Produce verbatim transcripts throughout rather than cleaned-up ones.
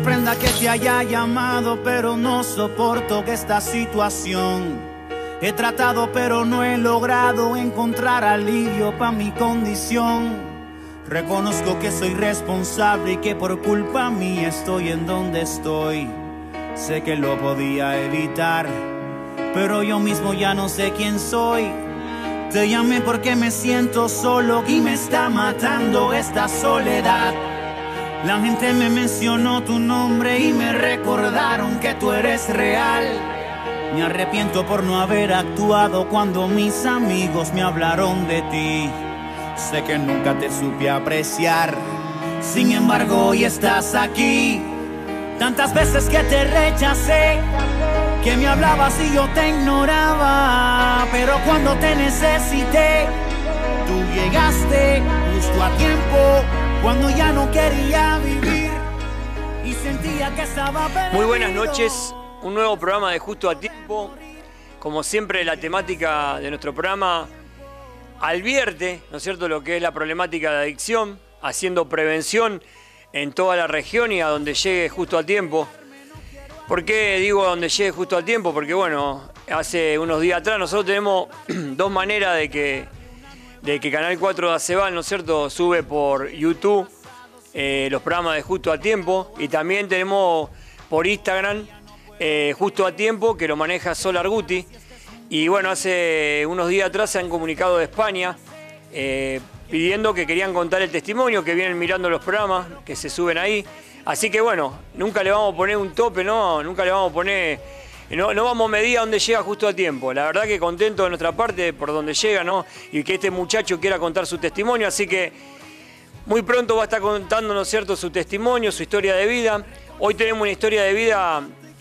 sorprenda que te haya llamado, pero no soporto que esta situación. He tratado pero no he logrado encontrar alivio para mi condición. Reconozco que soy responsable y que por culpa mía estoy en donde estoy. Sé que lo podía evitar, pero yo mismo ya no sé quién soy. Te llamé porque me siento solo y me está matando esta soledad. La gente me mencionó tu nombre y me recordaron que tú eres real. Me arrepiento por no haber actuado cuando mis amigos me hablaron de ti. Sé que nunca te supe apreciar, sin embargo hoy estás aquí. Tantas veces que te rechacé, que me hablabas y yo te ignoraba, pero cuando te necesité, tú llegaste justo a tiempo, cuando ya no quería vivir y sentía que estaba perdido. Muy buenas noches, un nuevo programa de Justo a Tiempo. Como siempre, la temática de nuestro programa advierte, ¿no es cierto?, lo que es la problemática de adicción, haciendo prevención en toda la región y a donde llegue justo a tiempo. ¿Por qué digo a donde llegue justo a tiempo? Porque bueno, hace unos días atrás nosotros tenemos dos maneras de que, de que Canal cuatro de Acebal, ¿no es cierto?, sube por YouTube eh, los programas de Justo a Tiempo, y también tenemos por Instagram eh, Justo a Tiempo, que lo maneja Sol Arguti. Y bueno, hace unos días atrás se han comunicado de España eh, pidiendo que querían contar el testimonio, que vienen mirando los programas, que se suben ahí. Así que bueno, nunca le vamos a poner un tope, ¿no? Nunca le vamos a poner... No, no vamos a medir a dónde llega justo a tiempo. La verdad que contento de nuestra parte por donde llega, ¿no? Y que este muchacho quiera contar su testimonio. Así que muy pronto va a estar contando, ¿no es cierto?, su testimonio, su historia de vida. Hoy tenemos una historia de vida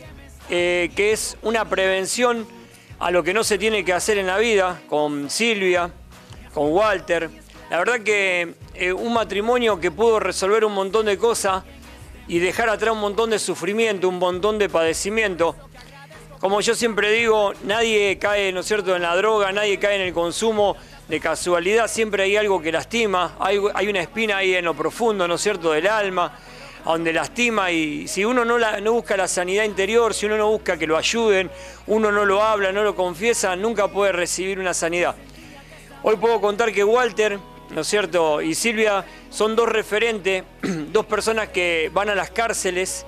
eh, que es una prevención a lo que no se tiene que hacer en la vida, con Silvia, con Walter. La verdad que eh, un matrimonio que pudo resolver un montón de cosas y dejar atrás un montón de sufrimiento, un montón de padecimiento. Como yo siempre digo, nadie cae, ¿no es cierto?, en la droga, nadie cae en el consumo de casualidad, siempre hay algo que lastima, hay, hay una espina ahí en lo profundo, ¿no es cierto?, del alma, donde lastima, y si uno no, la, no busca la sanidad interior, si uno no busca que lo ayuden, uno no lo habla, no lo confiesa, nunca puede recibir una sanidad. Hoy puedo contar que Walter, ¿no es cierto?, y Silvia son dos referentes, dos personas que van a las cárceles,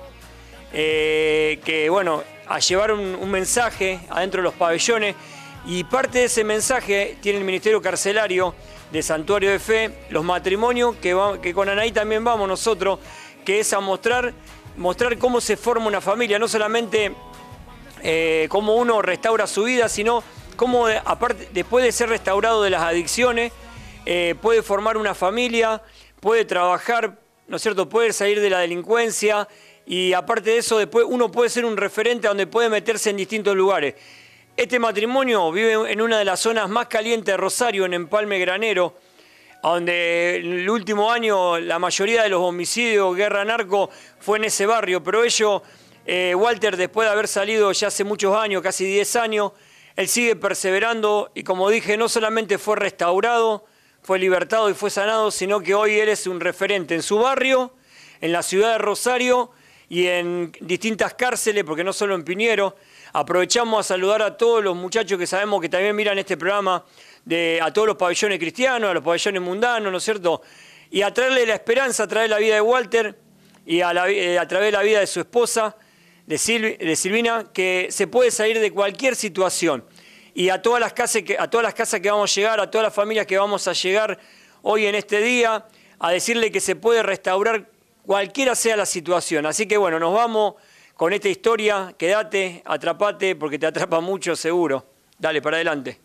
eh, que bueno, a llevar un, un mensaje adentro de los pabellones, y parte de ese mensaje tiene el Ministerio Carcelario de Santuario de Fe, los matrimonios, que, va, que con Anaí también vamos nosotros, que es a mostrar, mostrar cómo se forma una familia, no solamente eh, cómo uno restaura su vida, sino cómo aparte, después de ser restaurado de las adicciones, eh, puede formar una familia, puede trabajar, ¿no es cierto?, puede salir de la delincuencia, y aparte de eso, después uno puede ser un referente donde puede meterse en distintos lugares. Este matrimonio vive en una de las zonas más calientes de Rosario, en Empalme Granero, donde en el último año la mayoría de los homicidios, guerra narco, fue en ese barrio. Pero ellos, eh, Walter, después de haber salido ya hace muchos años, casi diez años, él sigue perseverando y, como dije, no solamente fue restaurado, fue libertado y fue sanado, sino que hoy él es un referente en su barrio, en la ciudad de Rosario y en distintas cárceles, porque no solo en Piñero. Aprovechamos a saludar a todos los muchachos que sabemos que también miran este programa, de, a todos los pabellones cristianos, a los pabellones mundanos, ¿no es cierto? Y a traerle la esperanza, a traer la vida de Walter y a, la, a través de la vida de su esposa, de, Silvi, de Silvina, que se puede salir de cualquier situación. Y a todas las casas que, a todas las casas que vamos a llegar, a todas las familias que vamos a llegar hoy en este día, a decirle que se puede restaurar cualquiera sea la situación. Así que bueno, nos vamos con esta historia. Quédate, atrapate, porque te atrapa mucho seguro. Dale, para adelante.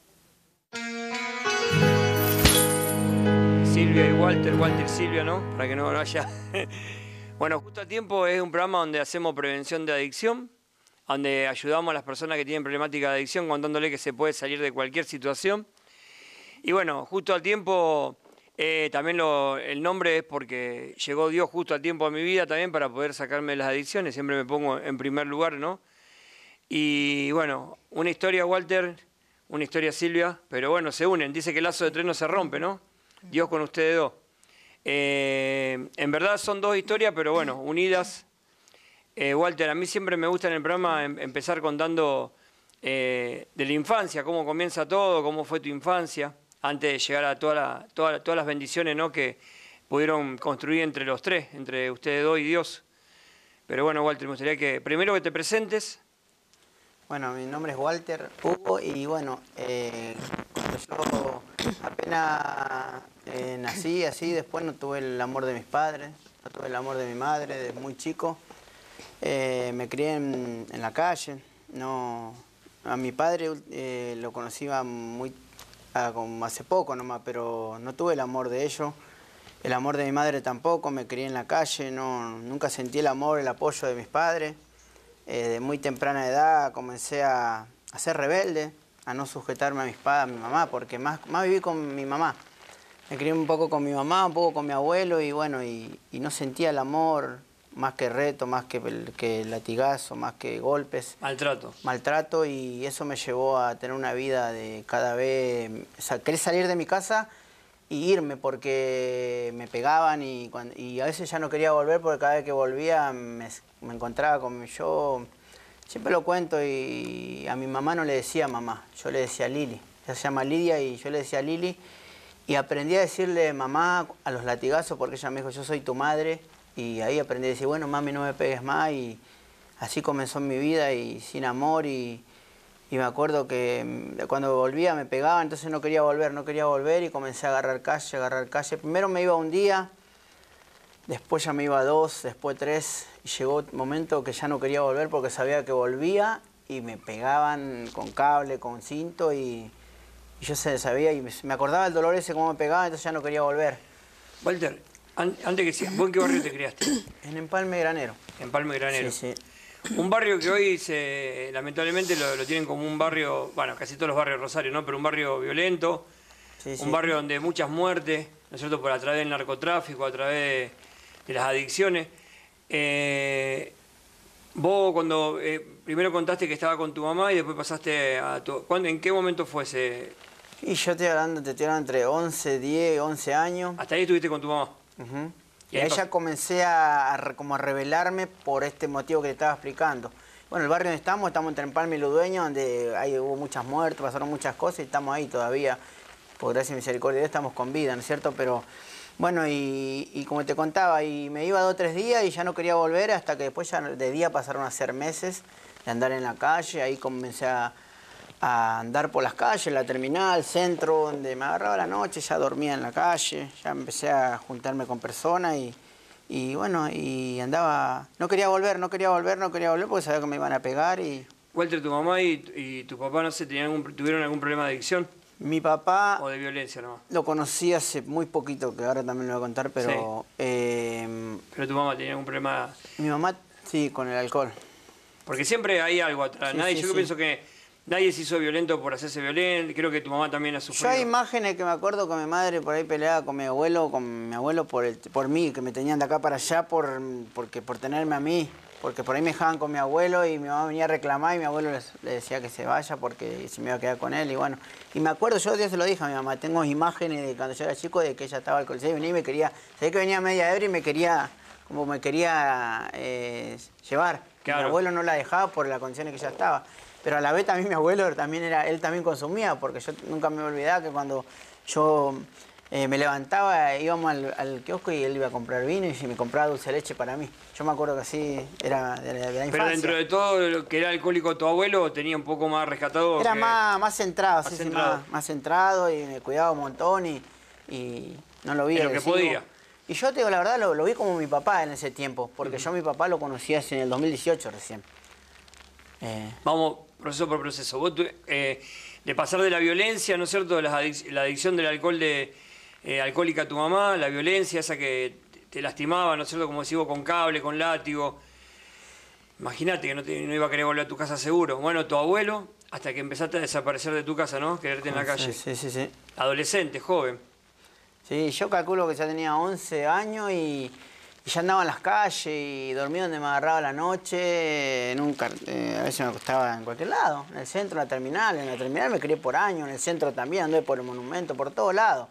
Silvia y Walter, Walter y Silvia, ¿no? Para que no vaya. Bueno, Justo a Tiempo es un programa donde hacemos prevención de adicción, donde ayudamos a las personas que tienen problemática de adicción, contándole que se puede salir de cualquier situación. Y bueno, Justo a Tiempo, eh, también lo, el nombre es porque llegó Dios justo a tiempo a mi vida también para poder sacarme de las adicciones. Siempre me pongo en primer lugar, ¿no? Y bueno, una historia, Walter, una historia, Silvia, pero bueno, se unen. Dice que el lazo de tres no se rompe, ¿no? Dios con ustedes dos. Eh, en verdad son dos historias, pero bueno, unidas Eh, Walter, a mí siempre me gusta en el programa em- empezar contando eh, de la infancia, cómo comienza todo, cómo fue tu infancia, antes de llegar a toda la- toda- todas las bendiciones, ¿no?, que pudieron construir entre los tres, entre ustedes dos y Dios. Pero bueno, Walter, me gustaría que primero que te presentes. Bueno, mi nombre es Walter Hugo y bueno, eh, cuando yo apenas eh, nací así, después no tuve el amor de mis padres, no tuve el amor de mi madre desde muy chico. Eh, me crié en, en la calle, no, a mi padre eh, lo conocía muy ah, como hace poco nomás, pero no tuve el amor de ellos. El amor de mi madre tampoco, me crié en la calle, no, nunca sentí el amor, el apoyo de mis padres. Eh, de muy temprana edad comencé a, a ser rebelde, a no sujetarme a mis padres, a mi mamá, porque más, más viví con mi mamá. Me crié un poco con mi mamá, un poco con mi abuelo y bueno, y, y no sentía el amor más que reto, más que, que latigazo, más que golpes. Maltrato. Maltrato y eso me llevó a tener una vida de cada vez, o sea, querer salir de mi casa y irme porque me pegaban y, cuando, y a veces ya no quería volver porque cada vez que volvía me, me encontraba con yo, siempre lo cuento y a mi mamá no le decía mamá, yo le decía Lili, ella se llama Lidia y yo le decía Lili y aprendí a decirle mamá a los latigazos porque ella me dijo yo soy tu madre y ahí aprendí a decir bueno mami no me pegues más y así comenzó mi vida y sin amor y Y me acuerdo que cuando volvía me pegaba, entonces no quería volver, no quería volver y comencé a agarrar calle, agarrar calle. Primero me iba un día, después ya me iba dos, después tres. Y llegó un momento que ya no quería volver porque sabía que volvía y me pegaban con cable, con cinto y, y yo se sabía y me, me acordaba el dolor ese cómo me pegaba, entonces ya no quería volver. Walter, an- antes que sigas, ¿vos en qué barrio te criaste? En Empalme Granero. Empalme Granero. Sí, sí. Un barrio que hoy se, lamentablemente lo, lo tienen como un barrio, bueno, casi todos los barrios de Rosario, ¿no? Pero un barrio violento, Sí, sí. un barrio donde muchas muertes, ¿no es cierto?, por a través del narcotráfico, a través de, de las adicciones. Eh, vos cuando eh, primero contaste que estaba con tu mamá y después pasaste a tu... ¿cuándo, ¿En qué momento fue ese? Y yo estoy hablando, te estoy hablando entre once, diez, once años. Hasta ahí estuviste con tu mamá. Uh-huh. Y Y ahí ahí ya pas- comencé a, a, como a rebelarme por este motivo que te estaba explicando. Bueno, el barrio donde estamos, estamos entre Empalme y Ludueño, donde ahí hubo muchas muertes, pasaron muchas cosas y estamos ahí todavía. Por gracia y misericordia de Dios estamos con vida, ¿no es cierto? Pero bueno, y, y como te contaba, y me iba dos o tres días y ya no quería volver hasta que después ya de día pasaron a ser meses de andar en la calle. Ahí comencé a, a andar por las calles, la terminal, centro, donde me agarraba la noche, ya dormía en la calle, ya empecé a juntarme con personas y, y bueno, y andaba, no quería volver, no quería volver, no quería volver porque sabía que me iban a pegar y Walter, tu mamá y, y tu papá, no sé, ¿tenían algún- tuvieron algún problema de adicción mi papá o de violencia nomás? lo conocí hace muy poquito, que ahora también lo voy a contar, pero eh, Pero tu mamá tenía algún problema... mi mamá sí, con el alcohol. Porque siempre hay algo atrás. Sí, Nadie, sí, yo sí. pienso que nadie se hizo violento por hacerse violento. Creo que tu mamá también ha Yo sufrido. hay imágenes que me acuerdo con mi madre por ahí peleaba con mi abuelo, con mi abuelo por el, por mí, que me tenían de acá para allá por, porque, por tenerme a mí. Porque por ahí me dejaban con mi abuelo y mi mamá venía a reclamar y mi abuelo les- le decía que se vaya porque se me iba a quedar con él y bueno. Y me acuerdo, yo ya se lo dije a mi mamá, tengo imágenes de cuando yo era chico de que ella estaba alcoholizada y venía y me quería, sabía que venía media ebria y me quería, como me quería eh, llevar. Claro. Mi abuelo no la dejaba por las condiciones que ella estaba. Pero a la vez también mi abuelo también era, él también consumía, porque yo nunca me olvidaba que cuando yo eh, me levantaba, íbamos al, al kiosco y él iba a comprar vino y me compraba dulce de leche para mí. Yo me acuerdo que así era de la, de la infancia. Pero dentro de todo lo que era alcohólico tu abuelo, tenía un poco más rescatado. Era que- más, más centrado, más sí, sí, centrado. más, más centrado y me cuidaba un montón y, y no lo vi En lo que agresivo. podía. Y yo te digo, la verdad, lo, lo vi como mi papá en ese tiempo, porque yo a mi papá lo conocí hace en el dos mil dieciocho recién. Eh, Vamos proceso por proceso. Vos tu- eh, de pasar de la violencia, ¿no es cierto?, las adic- la adicción del alcohol de eh, alcohólica a tu mamá, la violencia esa que te- te lastimaba, ¿no es cierto?, como decís vos, con cable, con látigo. Imagínate que no, te- no iba a querer volver a tu casa seguro. Bueno, tu abuelo, hasta que empezaste a desaparecer de tu casa, ¿no?, quererte en la calle. Sí, sí, sí. Adolescente, joven. Sí, yo calculo que ya tenía once años y, y ya andaba en las calles y dormía donde me agarraba la noche, en un car- eh, a veces me acostaba en cualquier lado, en el centro, en la terminal, en la terminal me crié por años, en el centro también, anduve por el monumento, por todos lados.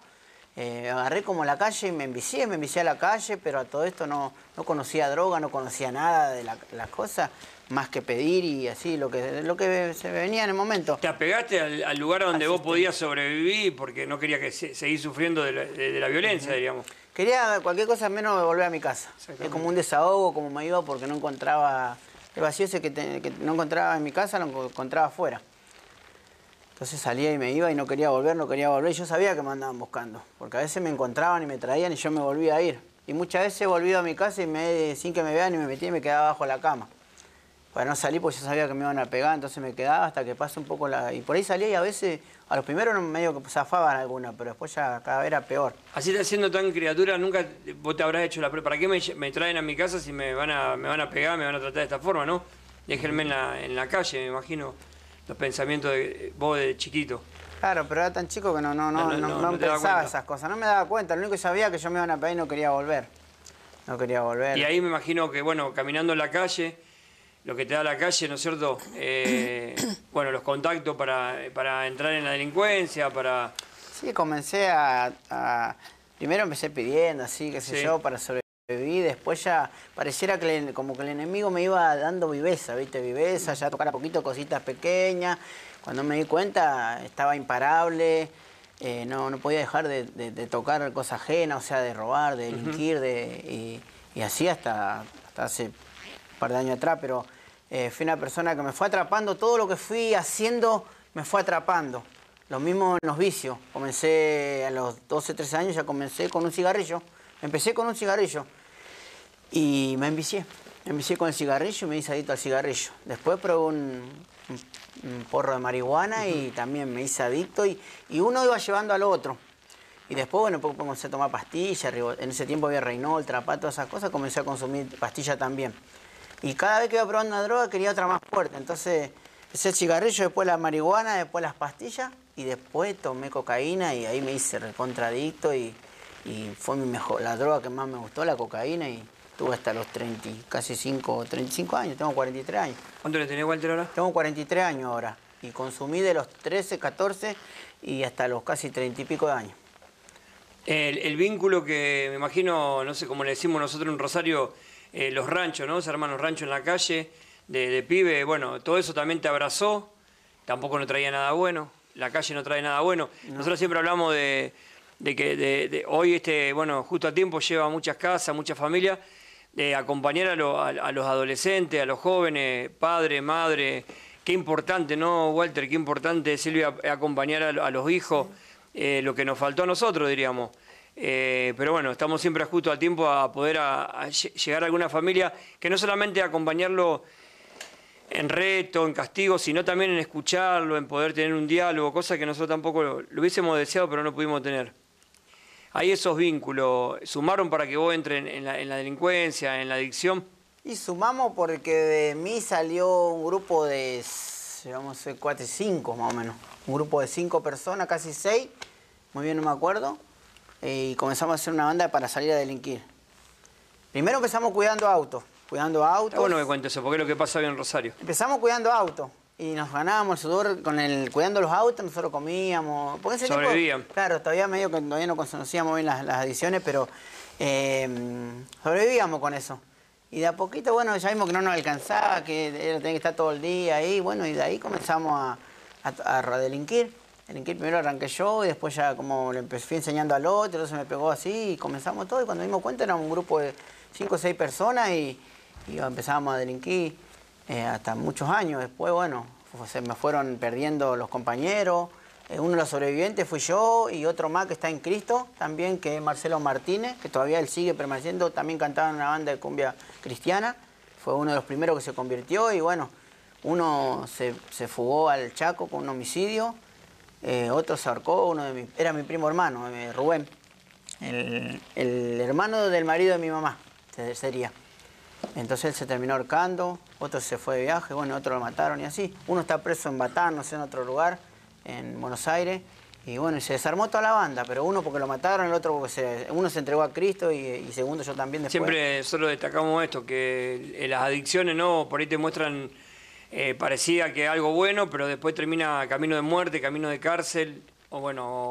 Eh, agarré como la calle y me envicié, me envicié a la calle, pero a todo esto no, no conocía droga, no conocía nada de la, las cosas, más que pedir y así, lo que, lo que se venía en el momento. ¿Te apegaste al, al lugar donde Así vos estoy. podías sobrevivir porque no querías que se, seguir sufriendo de la, de, de la violencia, uh-huh. diríamos? Quería cualquier cosa menos volver a mi casa. Es como un desahogo, como me iba porque no encontraba... El vacío ese que, te, que no encontraba en mi casa, lo encontraba afuera. Entonces salía y me iba y no quería volver, no quería volver. Y yo sabía que me andaban buscando, porque a veces me encontraban y me traían y yo me volvía a ir. Y muchas veces he volvido a mi casa y me, sin que me vean y me metí y me quedaba bajo la cama. Para no salir porque yo sabía que me iban a pegar, entonces me quedaba hasta que pase un poco la... Y por ahí salía y a veces, a los primeros medio que zafaban algunas, pero después ya cada vez era peor. Así te siendo tan criatura, nunca vos te habrás hecho la prueba. ¿Para qué me, me traen a mi casa si me van a, me van a pegar, me van a tratar de esta forma, no? Déjenme en la, en la calle, me imagino, los pensamientos de vos de chiquito. Claro, pero era tan chico que no, no, no, no, no, no, no pensaba esas cosas, no me daba cuenta. Lo único que sabía que yo me iban a pegar y no quería volver. No quería volver. Y ahí me imagino que, bueno, caminando en la calle, lo que te da la calle, ¿no es cierto? Eh, bueno, los contactos para, para entrar en la delincuencia, para... Sí, comencé a, a... Primero empecé pidiendo, así, qué sé sí. yo, para sobrevivir. Después ya pareciera que le, como que el enemigo me iba dando viveza, ¿viste? Viveza, ya tocar a poquito cositas pequeñas. Cuando me di cuenta estaba imparable, eh, no, no podía dejar de, de, de tocar cosas ajenas, o sea, de robar, de delinquir, uh-huh. de, y, y así hasta, hasta hace un par de años atrás, pero eh, fui una persona que me fue atrapando, todo lo que fui haciendo me fue atrapando. Lo mismo en los vicios, comencé a los doce, trece años, ya comencé con un cigarrillo, empecé con un cigarrillo y me envicié. Me envicié con el cigarrillo y me hice adicto al cigarrillo. Después probé un, un, un porro de marihuana uh-huh. y también me hice adicto y, y uno iba llevando al otro. Y después, bueno, comencé a tomar pastillas, en ese tiempo había Reynol, Trapá, todas esas cosas, comencé a consumir pastillas también. Y cada vez que iba probando una droga quería otra más fuerte. Entonces, ese cigarrillo, después la marihuana, después las pastillas y después tomé cocaína y ahí me hice recontradicto y, y fue mi mejor, la droga que más me gustó, la cocaína, y tuve hasta los treinta, casi cinco, treinta y cinco años, tengo cuarenta y tres años. ¿Cuánto le tenés, Walter, ahora? Tengo cuarenta y tres años ahora y consumí de los trece, catorce y hasta los casi treinta y pico de años. El, el vínculo que me imagino, no sé cómo le decimos nosotros en Rosario, eh, los ranchos, ¿no? Se arman los ranchos en la calle, de, de pibe, bueno, todo eso también te abrazó, tampoco no traía nada bueno, la calle no trae nada bueno. No. Nosotros siempre hablamos de, de que de, de, hoy, este, bueno, justo a tiempo lleva a muchas casas, muchas familias, de acompañar a, lo, a, a los adolescentes, a los jóvenes, padre, madre. Qué importante, ¿no, Walter? Qué importante, Silvia, acompañar a, a los hijos, eh, lo que nos faltó a nosotros, diríamos. Eh, pero bueno, estamos siempre justo a tiempo a poder a, a llegar a alguna familia que no solamente acompañarlo en reto, en castigo, sino también en escucharlo, en poder tener un diálogo, cosa que nosotros tampoco lo, lo hubiésemos deseado, pero no pudimos tener. Ahí esos vínculos, ¿sumaron para que vos entres en, en, la, en la delincuencia, en la adicción? Y sumamos porque de mí salió un grupo de, vamos a ser cuatro, cinco más o menos. Un grupo de cinco personas, casi seis, muy bien no me acuerdo. Y comenzamos a hacer una banda para salir a delinquir. Primero empezamos cuidando autos, cuidando autos. Está bueno que cuentes eso, porque es lo que pasa bien en Rosario. Empezamos cuidando autos y nos ganábamos el sudor con el cuidando los autos, nosotros comíamos. Porque ese Sobrevivían. Tiempo, claro, todavía medio que todavía no conocíamos bien las, las adiciones, pero eh, sobrevivíamos con eso. Y de a poquito, bueno, ya vimos que no nos alcanzaba, que tenía que estar todo el día ahí, bueno, y de ahí comenzamos a, a, a delinquir. Delinquir primero arranqué yo y después ya como le empecé, fui enseñando al otro, entonces me pegó así y comenzamos todo. Y cuando dimos cuenta éramos un grupo de cinco o seis personas y, y empezábamos a delinquir eh, hasta muchos años. Después, bueno, se me fueron perdiendo los compañeros. Eh, uno de los sobrevivientes fui yo y otro más que está en Cristo también, que es Marcelo Martínez, que todavía él sigue permaneciendo. También cantaba en una banda de cumbia cristiana. Fue uno de los primeros que se convirtió y bueno, uno se, se fugó al Chaco con un homicidio. Eh, otro se ahorcó, uno de mi, era mi primo hermano, eh, Rubén, el, el hermano del marido de mi mamá, sería. Entonces él se terminó ahorcando, otro se fue de viaje, bueno, otro lo mataron y así. Uno está preso en Batán, no sé, en otro lugar, en Buenos Aires, y bueno, y se desarmó toda la banda, pero uno porque lo mataron, el otro porque se, uno se entregó a Cristo y, y segundo yo también después. Siempre solo destacamos esto, que las adicciones, ¿no? Por ahí te muestran... Eh, parecía que algo bueno, pero después termina camino de muerte, camino de cárcel, o bueno, o,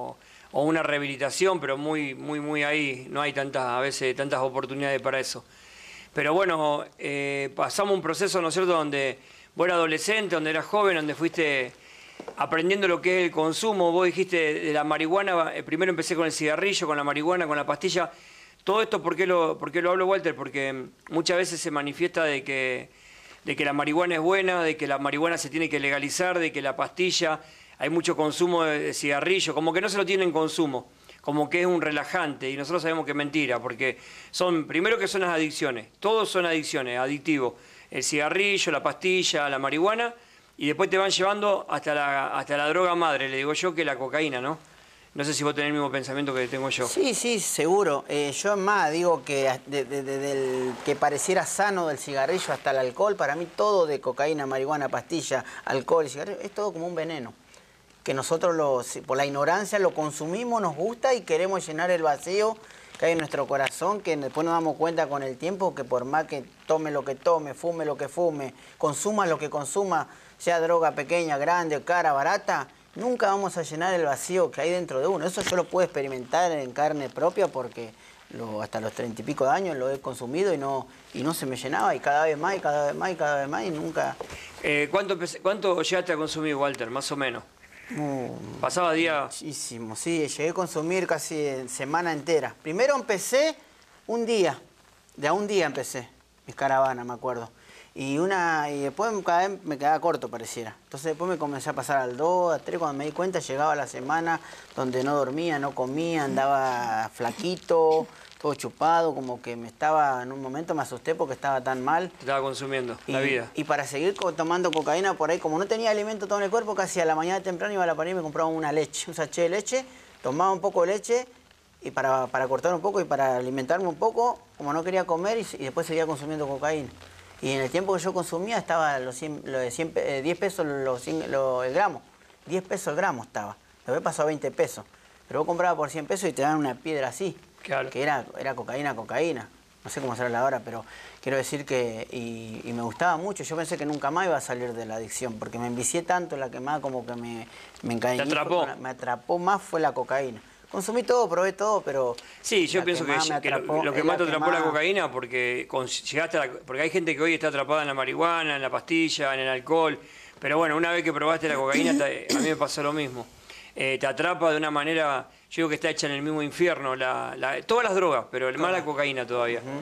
o una rehabilitación, pero muy, muy, muy ahí, no hay tantas, a veces tantas oportunidades para eso. Pero bueno, eh, pasamos un proceso, ¿no es cierto?, donde vos eras adolescente, donde eras joven, donde fuiste aprendiendo lo que es el consumo. Vos dijiste de la marihuana, eh, primero empecé con el cigarrillo, con la marihuana, con la pastilla. Todo esto, ¿por qué lo, por qué lo hablo, Walter? Porque muchas veces se manifiesta de que, de que la marihuana es buena, de que la marihuana se tiene que legalizar, de que la pastilla, hay mucho consumo de cigarrillo, como que no se lo tiene en consumo, como que es un relajante, y nosotros sabemos que es mentira, porque son, primero que son las adicciones, todos son adicciones, adictivos, el cigarrillo, la pastilla, la marihuana, y después te van llevando hasta la, hasta la droga madre, le digo yo, que la cocaína, ¿no? No sé si vos tenés el mismo pensamiento que tengo yo. Sí, sí, seguro. Eh, yo más digo que de, de, de, del que pareciera sano del cigarrillo hasta el alcohol, para mí todo de cocaína, marihuana, pastilla, alcohol y cigarrillo, es todo como un veneno. Que nosotros lo, por la ignorancia lo consumimos, nos gusta y queremos llenar el vacío que hay en nuestro corazón, que después nos damos cuenta con el tiempo que por más que tome lo que tome, fume lo que fume, consuma lo que consuma, sea droga pequeña, grande, cara, barata, nunca vamos a llenar el vacío que hay dentro de uno. Eso yo lo puedo experimentar en carne propia porque lo, hasta los treinta y pico de años lo he consumido y no, y no se me llenaba, y cada vez más, y cada vez más, y cada vez más, y nunca... Eh, ¿cuánto, ¿Cuánto llegaste a consumir, Walter, más o menos? Uh, ¿Pasaba día? Muchísimo, sí, llegué a consumir casi en semana entera. Primero empecé un día, de a un día empecé, mis caravanas, me acuerdo. Y una y después cada vez me quedaba corto, pareciera. Entonces después me comencé a pasar al dos, a tres, cuando me di cuenta llegaba la semana donde no dormía, no comía, andaba flaquito, todo chupado, como que me estaba, en un momento me asusté porque estaba tan mal. Estaba consumiendo y, la vida. Y para seguir tomando cocaína por ahí, como no tenía alimento todo en el cuerpo, casi a la mañana temprano iba a la panadería y me compraba una leche, un sachet de leche, tomaba un poco de leche y para, para cortar un poco y para alimentarme un poco, como no quería comer, y, y después seguía consumiendo cocaína. Y en el tiempo que yo consumía estaba los, cien, los de cien, eh, diez pesos los, los, el gramo, diez pesos el gramo estaba, después pasó a veinte pesos. Pero vos comprabas por cien pesos y te daban una piedra así. Claro. Que era, era cocaína, cocaína. No sé cómo será la hora, pero quiero decir que... Y, y me gustaba mucho. Yo pensé que nunca más iba a salir de la adicción, porque me envicié tanto, la que más como que me, me encariñé. ¿Te atrapó? Me atrapó más fue la cocaína. Consumí todo, probé todo, pero... Sí, yo pienso que, que, que lo, lo que más te atrapó más... la cocaína, porque con, llegaste a la, porque hay gente que hoy está atrapada en la marihuana, en la pastilla, en el alcohol. Pero bueno, una vez que probaste la cocaína, te, a mí me pasó lo mismo. Eh, te atrapa de una manera... Yo digo que está hecha en el mismo infierno, la, la, todas las drogas, pero el más la cocaína todavía. Uh-huh.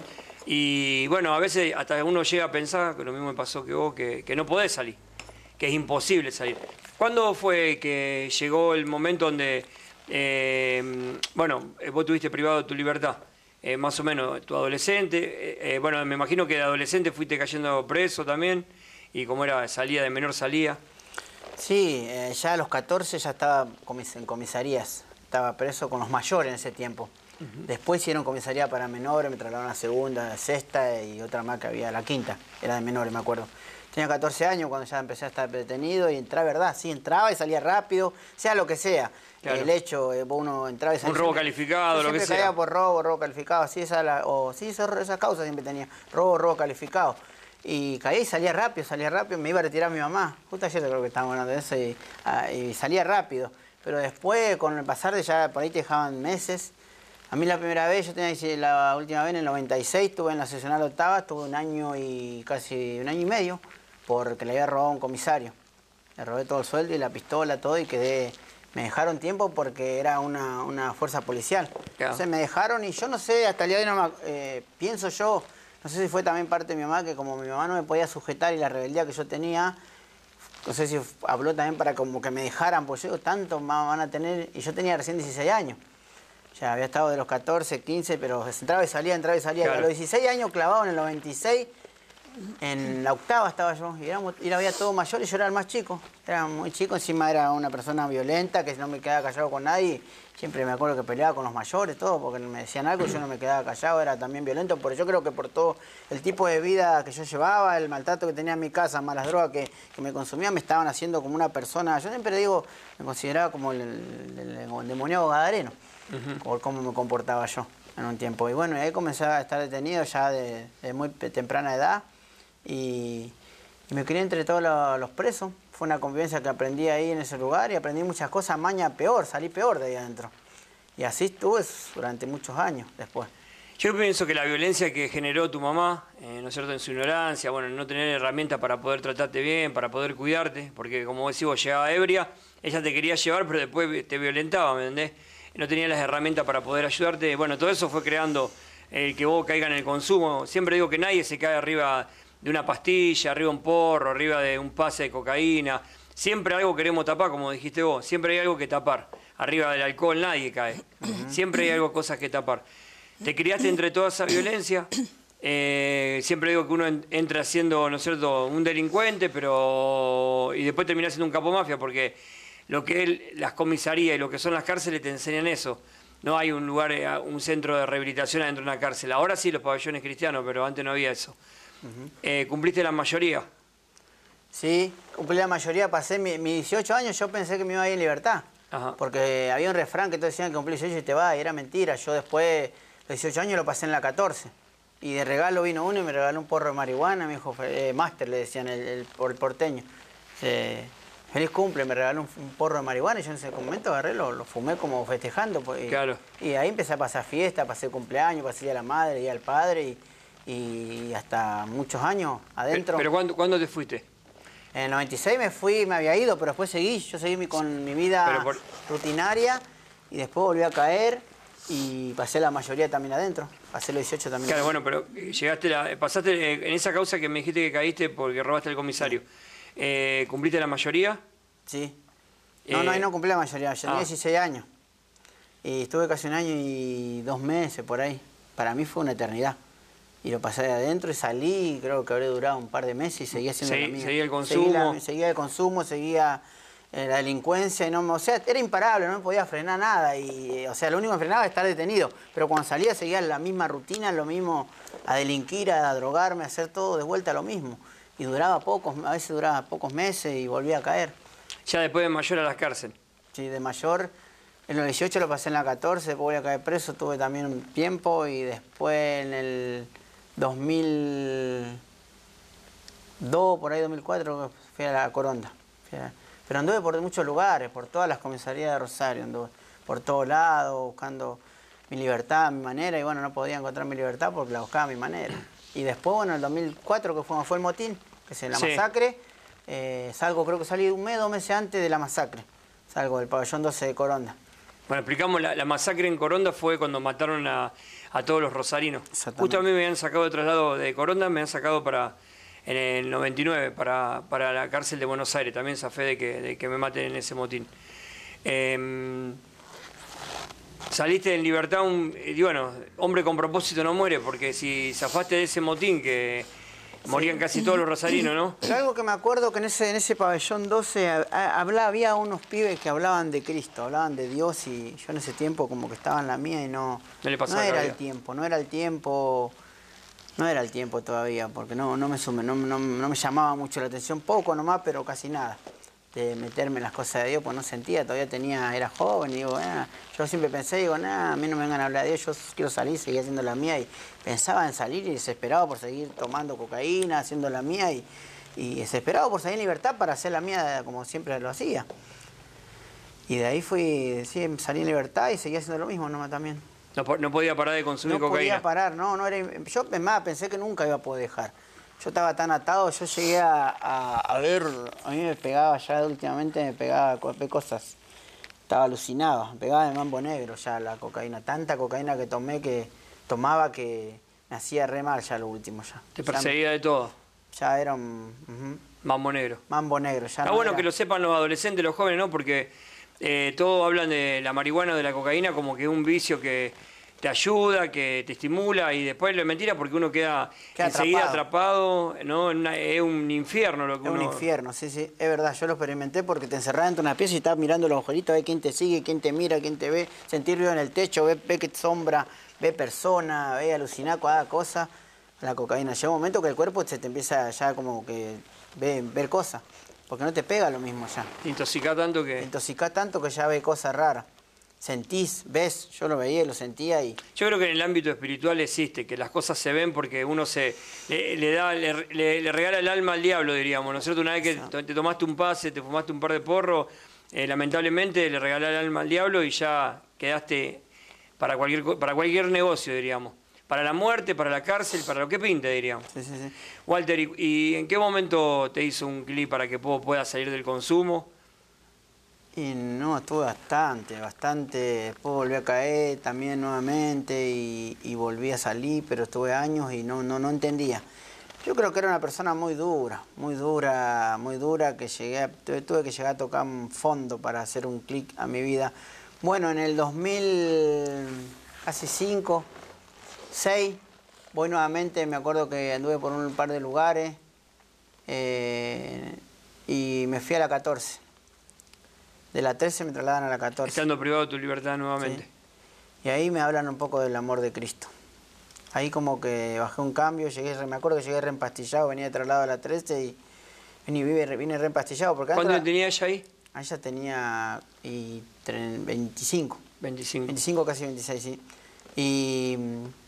Y bueno, a veces hasta uno llega a pensar, que lo mismo me pasó que vos, que, que no podés salir, que es imposible salir. ¿Cuándo fue que llegó el momento donde, eh, bueno, vos tuviste privado de tu libertad? Eh, más o menos, tu adolescente, eh, eh, bueno, me imagino que de adolescente fuiste cayendo preso también, y como era, salía de menor salía. Sí, eh, ya a los catorce ya estaba en comisarías. Estaba preso con los mayores en ese tiempo. Uh-huh. Después hicieron comisaría para menores, me trasladaron a la segunda, a la sexta y otra más que había, la quinta, era de menores, me acuerdo. Tenía catorce años cuando ya empecé a estar detenido y entraba, ¿verdad? Sí, entraba y salía rápido, sea lo que sea. Claro. El hecho, eh, uno entraba y salía. Un robo siempre, calificado, lo que sea. Siempre caía por robo, robo calificado, así esa la, o sí, esas causas siempre tenía. Robo, robo calificado. Y caía y salía rápido, salía rápido, me iba a retirar mi mamá. Justo ayer creo que estábamos hablando de eso y, ah, y salía rápido. Pero después, con el pasar de ya, por ahí te dejaban meses. A mí la primera vez, yo tenía la última vez en el noventa y seis, estuve en la seccional octava, estuve un año y casi un año y medio, porque le había robado a un comisario. Le robé todo el sueldo y la pistola, todo, y quedé... Me dejaron tiempo porque era una, una fuerza policial. Claro. Entonces me dejaron y yo no sé, hasta el día de hoy no me, eh, pienso yo, no sé si fue también parte de mi mamá, que como mi mamá no me podía sujetar y la rebeldía que yo tenía... No sé si habló también para como que me dejaran, porque yo digo, tanto más van a tener... Y yo tenía recién dieciséis años. Ya había estado de los catorce, quince, pero entraba y salía, entraba y salía. Claro. Y a los dieciséis años clavado en el noventa y seis, en la octava estaba yo. Y, éramos, y había todo mayor y yo era el más chico. Era muy chico, encima era una persona violenta, que no me quedaba callado con nadie. Siempre me acuerdo que peleaba con los mayores, todo, porque me decían algo y yo no me quedaba callado, era también violento. Pero yo creo que por todo el tipo de vida que yo llevaba, el maltrato que tenía en mi casa, más las drogas que, que me consumía, me estaban haciendo como una persona. Yo siempre digo, me consideraba como el, el, el, el demoníaco gadareno, uh-huh. por cómo me comportaba yo en un tiempo. Y bueno, y ahí comencé a estar detenido ya de, de muy temprana edad y, y me crié entre todos los, los presos. Fue una convivencia que aprendí ahí en ese lugar y aprendí muchas cosas, maña peor, salí peor de ahí adentro. Y así estuve durante muchos años después. Yo pienso que la violencia que generó tu mamá, eh, ¿no es cierto?, en su ignorancia, bueno, no tener herramientas para poder tratarte bien, para poder cuidarte, porque como decís vos, llegaba ebria, ella te quería llevar, pero después te violentaba, ¿me entendés? No tenía las herramientas para poder ayudarte. Bueno, todo eso fue creando el que vos caigas en el consumo. Siempre digo que nadie se cae arriba de una pastilla, arriba de un porro, arriba de un pase de cocaína. Siempre algo queremos tapar, como dijiste vos, siempre hay algo que tapar. Arriba del alcohol nadie cae, uh-huh. Siempre hay algo, cosas que tapar. Te criaste entre toda esa violencia, eh, siempre digo que uno entra siendo, ¿no es cierto?, un delincuente, pero y después termina siendo un capo mafia, porque lo que es las comisarías y lo que son las cárceles te enseñan eso. No hay un lugar, un centro de rehabilitación adentro de una cárcel. Ahora sí los pabellones cristianos, pero antes no había eso. Uh-huh. eh, ¿Cumpliste la mayoría? Sí, cumplí la mayoría, pasé mis mi dieciocho años, yo pensé que me iba a ir en libertad. Ajá. Porque había un refrán que todos decían que cumplí dieciocho y te vas, y era mentira. Yo después... Los dieciocho años lo pasé en la catorce. Y de regalo vino uno y me regaló un porro de marihuana. Me dijo, eh, máster, le decían el, el, el porteño. Eh, feliz cumple, me regaló un, un porro de marihuana. Y yo en ese momento agarré, lo, lo fumé como festejando. Pues, y, claro. Y ahí empecé a pasar fiesta, pasé cumpleaños, pasé día a la madre, día al padre. Y, y hasta muchos años adentro. ¿Pero, pero ¿cuándo, ¿cuándo te fuiste? En el noventa y seis me fui, me había ido, pero después seguí. Yo seguí mi, con mi vida por... rutinaria. Y después volví a caer. Y pasé la mayoría también adentro, pasé los dieciocho también. Claro, bueno, pero llegaste la, pasaste en esa causa que me dijiste que caíste porque robaste al comisario. Eh, ¿Cumpliste la mayoría? Sí. No, eh, no, ahí no cumplí la mayoría, yo tenía ah. dieciséis años. Y estuve casi un año y dos meses por ahí. Para mí fue una eternidad. Y lo pasé de adentro y salí, creo que habré durado un par de meses y seguía haciendo sí, la mía. Seguía el consumo. Seguía, la, seguía el consumo, seguía... la delincuencia, y no, o sea, era imparable, no me podía frenar nada, y, o sea, lo único que frenaba era estar detenido, pero cuando salía seguía la misma rutina, lo mismo, a delinquir, a drogarme, a hacer todo de vuelta lo mismo, y duraba pocos, a veces duraba pocos meses y volvía a caer. Ya después de mayor a la cárcel. Sí, de mayor, en los dieciocho lo pasé en la catorce, después volví a caer preso, tuve también un tiempo, y después en el dos mil dos, por ahí dos mil cuatro, fui a la Coronda. Fui a, Pero anduve por muchos lugares, por todas las comisarías de Rosario, anduve por todos lados, buscando mi libertad a mi manera, y bueno, no podía encontrar mi libertad porque la buscaba a mi manera. Y después, bueno, en el dos mil cuatro, que fue, fue el motín, que es la sí. masacre, eh, salgo, creo que salí un mes, dos meses antes de la masacre, salgo del pabellón doce de Coronda. Bueno, explicamos, la, la masacre en Coronda fue cuando mataron a, a todos los rosarinos. Justo a mí me habían sacado de traslado de Coronda, me han sacado para... en el noventa y nueve para, para la cárcel de Buenos Aires, también zafé de que, de que me maten en ese motín. Eh, saliste en libertad, un, y bueno, hombre con propósito no muere, porque si zafaste de ese motín que sí. morían casi todos los rosarinos, ¿no? Pero algo que me acuerdo que en ese, en ese pabellón doce habla, había unos pibes que hablaban de Cristo, hablaban de Dios, y yo en ese tiempo como que estaba en la mía y no, no, le pasó no era vida. el tiempo, no era el tiempo... No era el tiempo todavía, porque no, no, me sume, no, no, no me llamaba mucho la atención, poco nomás, pero casi nada, de meterme en las cosas de Dios, pues no sentía, todavía tenía, era joven, y digo, eh, yo siempre pensé, digo, nah, a mí no me vengan a hablar de Dios, yo quiero salir, seguir haciendo la mía, y pensaba en salir y desesperado por seguir tomando cocaína, haciendo la mía, y, y desesperado por salir en libertad para hacer la mía como siempre lo hacía. Y de ahí fui, sí, salí en libertad y seguí haciendo lo mismo nomás también. No, no podía parar de consumir no cocaína. No podía parar, no, no era... Yo más pensé que nunca iba a poder dejar. Yo estaba tan atado, yo llegué a, a, a ver... A mí me pegaba ya últimamente, me pegaba cosas. Estaba alucinado, me pegaba de mambo negro ya la cocaína. Tanta cocaína que tomé, que tomaba que me hacía re mal ya lo último ya. Te perseguía ya, de todo. Ya era un... Uh-huh. Mambo negro. Mambo negro, ya Está no bueno era... que lo sepan los adolescentes, los jóvenes, ¿no? Porque... Eh, todos hablan de la marihuana o de la cocaína como que es un vicio que te ayuda, que te estimula, y después es mentira porque uno queda, queda enseguida atrapado, atrapado, ¿no? Una, es un infierno lo que es uno... Es un infierno, sí, sí, es verdad, yo lo experimenté porque te encerrabas dentro de una pieza y estabas mirando los agujeritos, a ver quién te sigue, quién te mira, quién te ve, sentir ruido en el techo, ve, ve que sombra, ve persona, ve alucinar cada cosa. La cocaína, llega un momento que el cuerpo se te empieza ya como que ve, ver cosas. Porque no te pega lo mismo ya. Te intoxica tanto que... Te intoxica tanto que ya ve cosas raras. Sentís, ves, yo lo veía y lo sentía y... Yo creo que en el ámbito espiritual existe, que las cosas se ven porque uno se le, le da, le, le, le regala el alma al diablo, diríamos, ¿no es cierto? Una vez que sí. te tomaste un pase, te fumaste un par de porros, eh, lamentablemente le regalás el alma al diablo y ya quedaste para cualquier, para cualquier negocio, diríamos. Para la muerte, para la cárcel, para lo que pinte, diríamos. Sí, sí, sí. Walter, ¿y, y en qué momento te hizo un clic para que pueda salir del consumo? Y no, estuve bastante, bastante. Después volví a caer también nuevamente y, y volví a salir, pero estuve años y no, no, no entendía. Yo creo que era una persona muy dura, muy dura, muy dura, que llegué a, tuve que llegar a tocar un fondo para hacer un clic a mi vida. Bueno, en el dos mil, casi cinco, seis, voy nuevamente, me acuerdo que anduve por un par de lugares eh, y me fui a la catorce. De la trece me trasladan a la catorce. Estando privado de tu libertad nuevamente. Sí. Y ahí me hablan un poco del amor de Cristo. Ahí como que bajé un cambio, llegué, me acuerdo que llegué reempastillado, venía de traslado a la trece y vine, vine, vine reempastillado. Porque ¿Cuánto tenía ella ahí? Ella tenía y, veinticinco. veinticinco. veinticinco, casi veintiséis, sí. Y,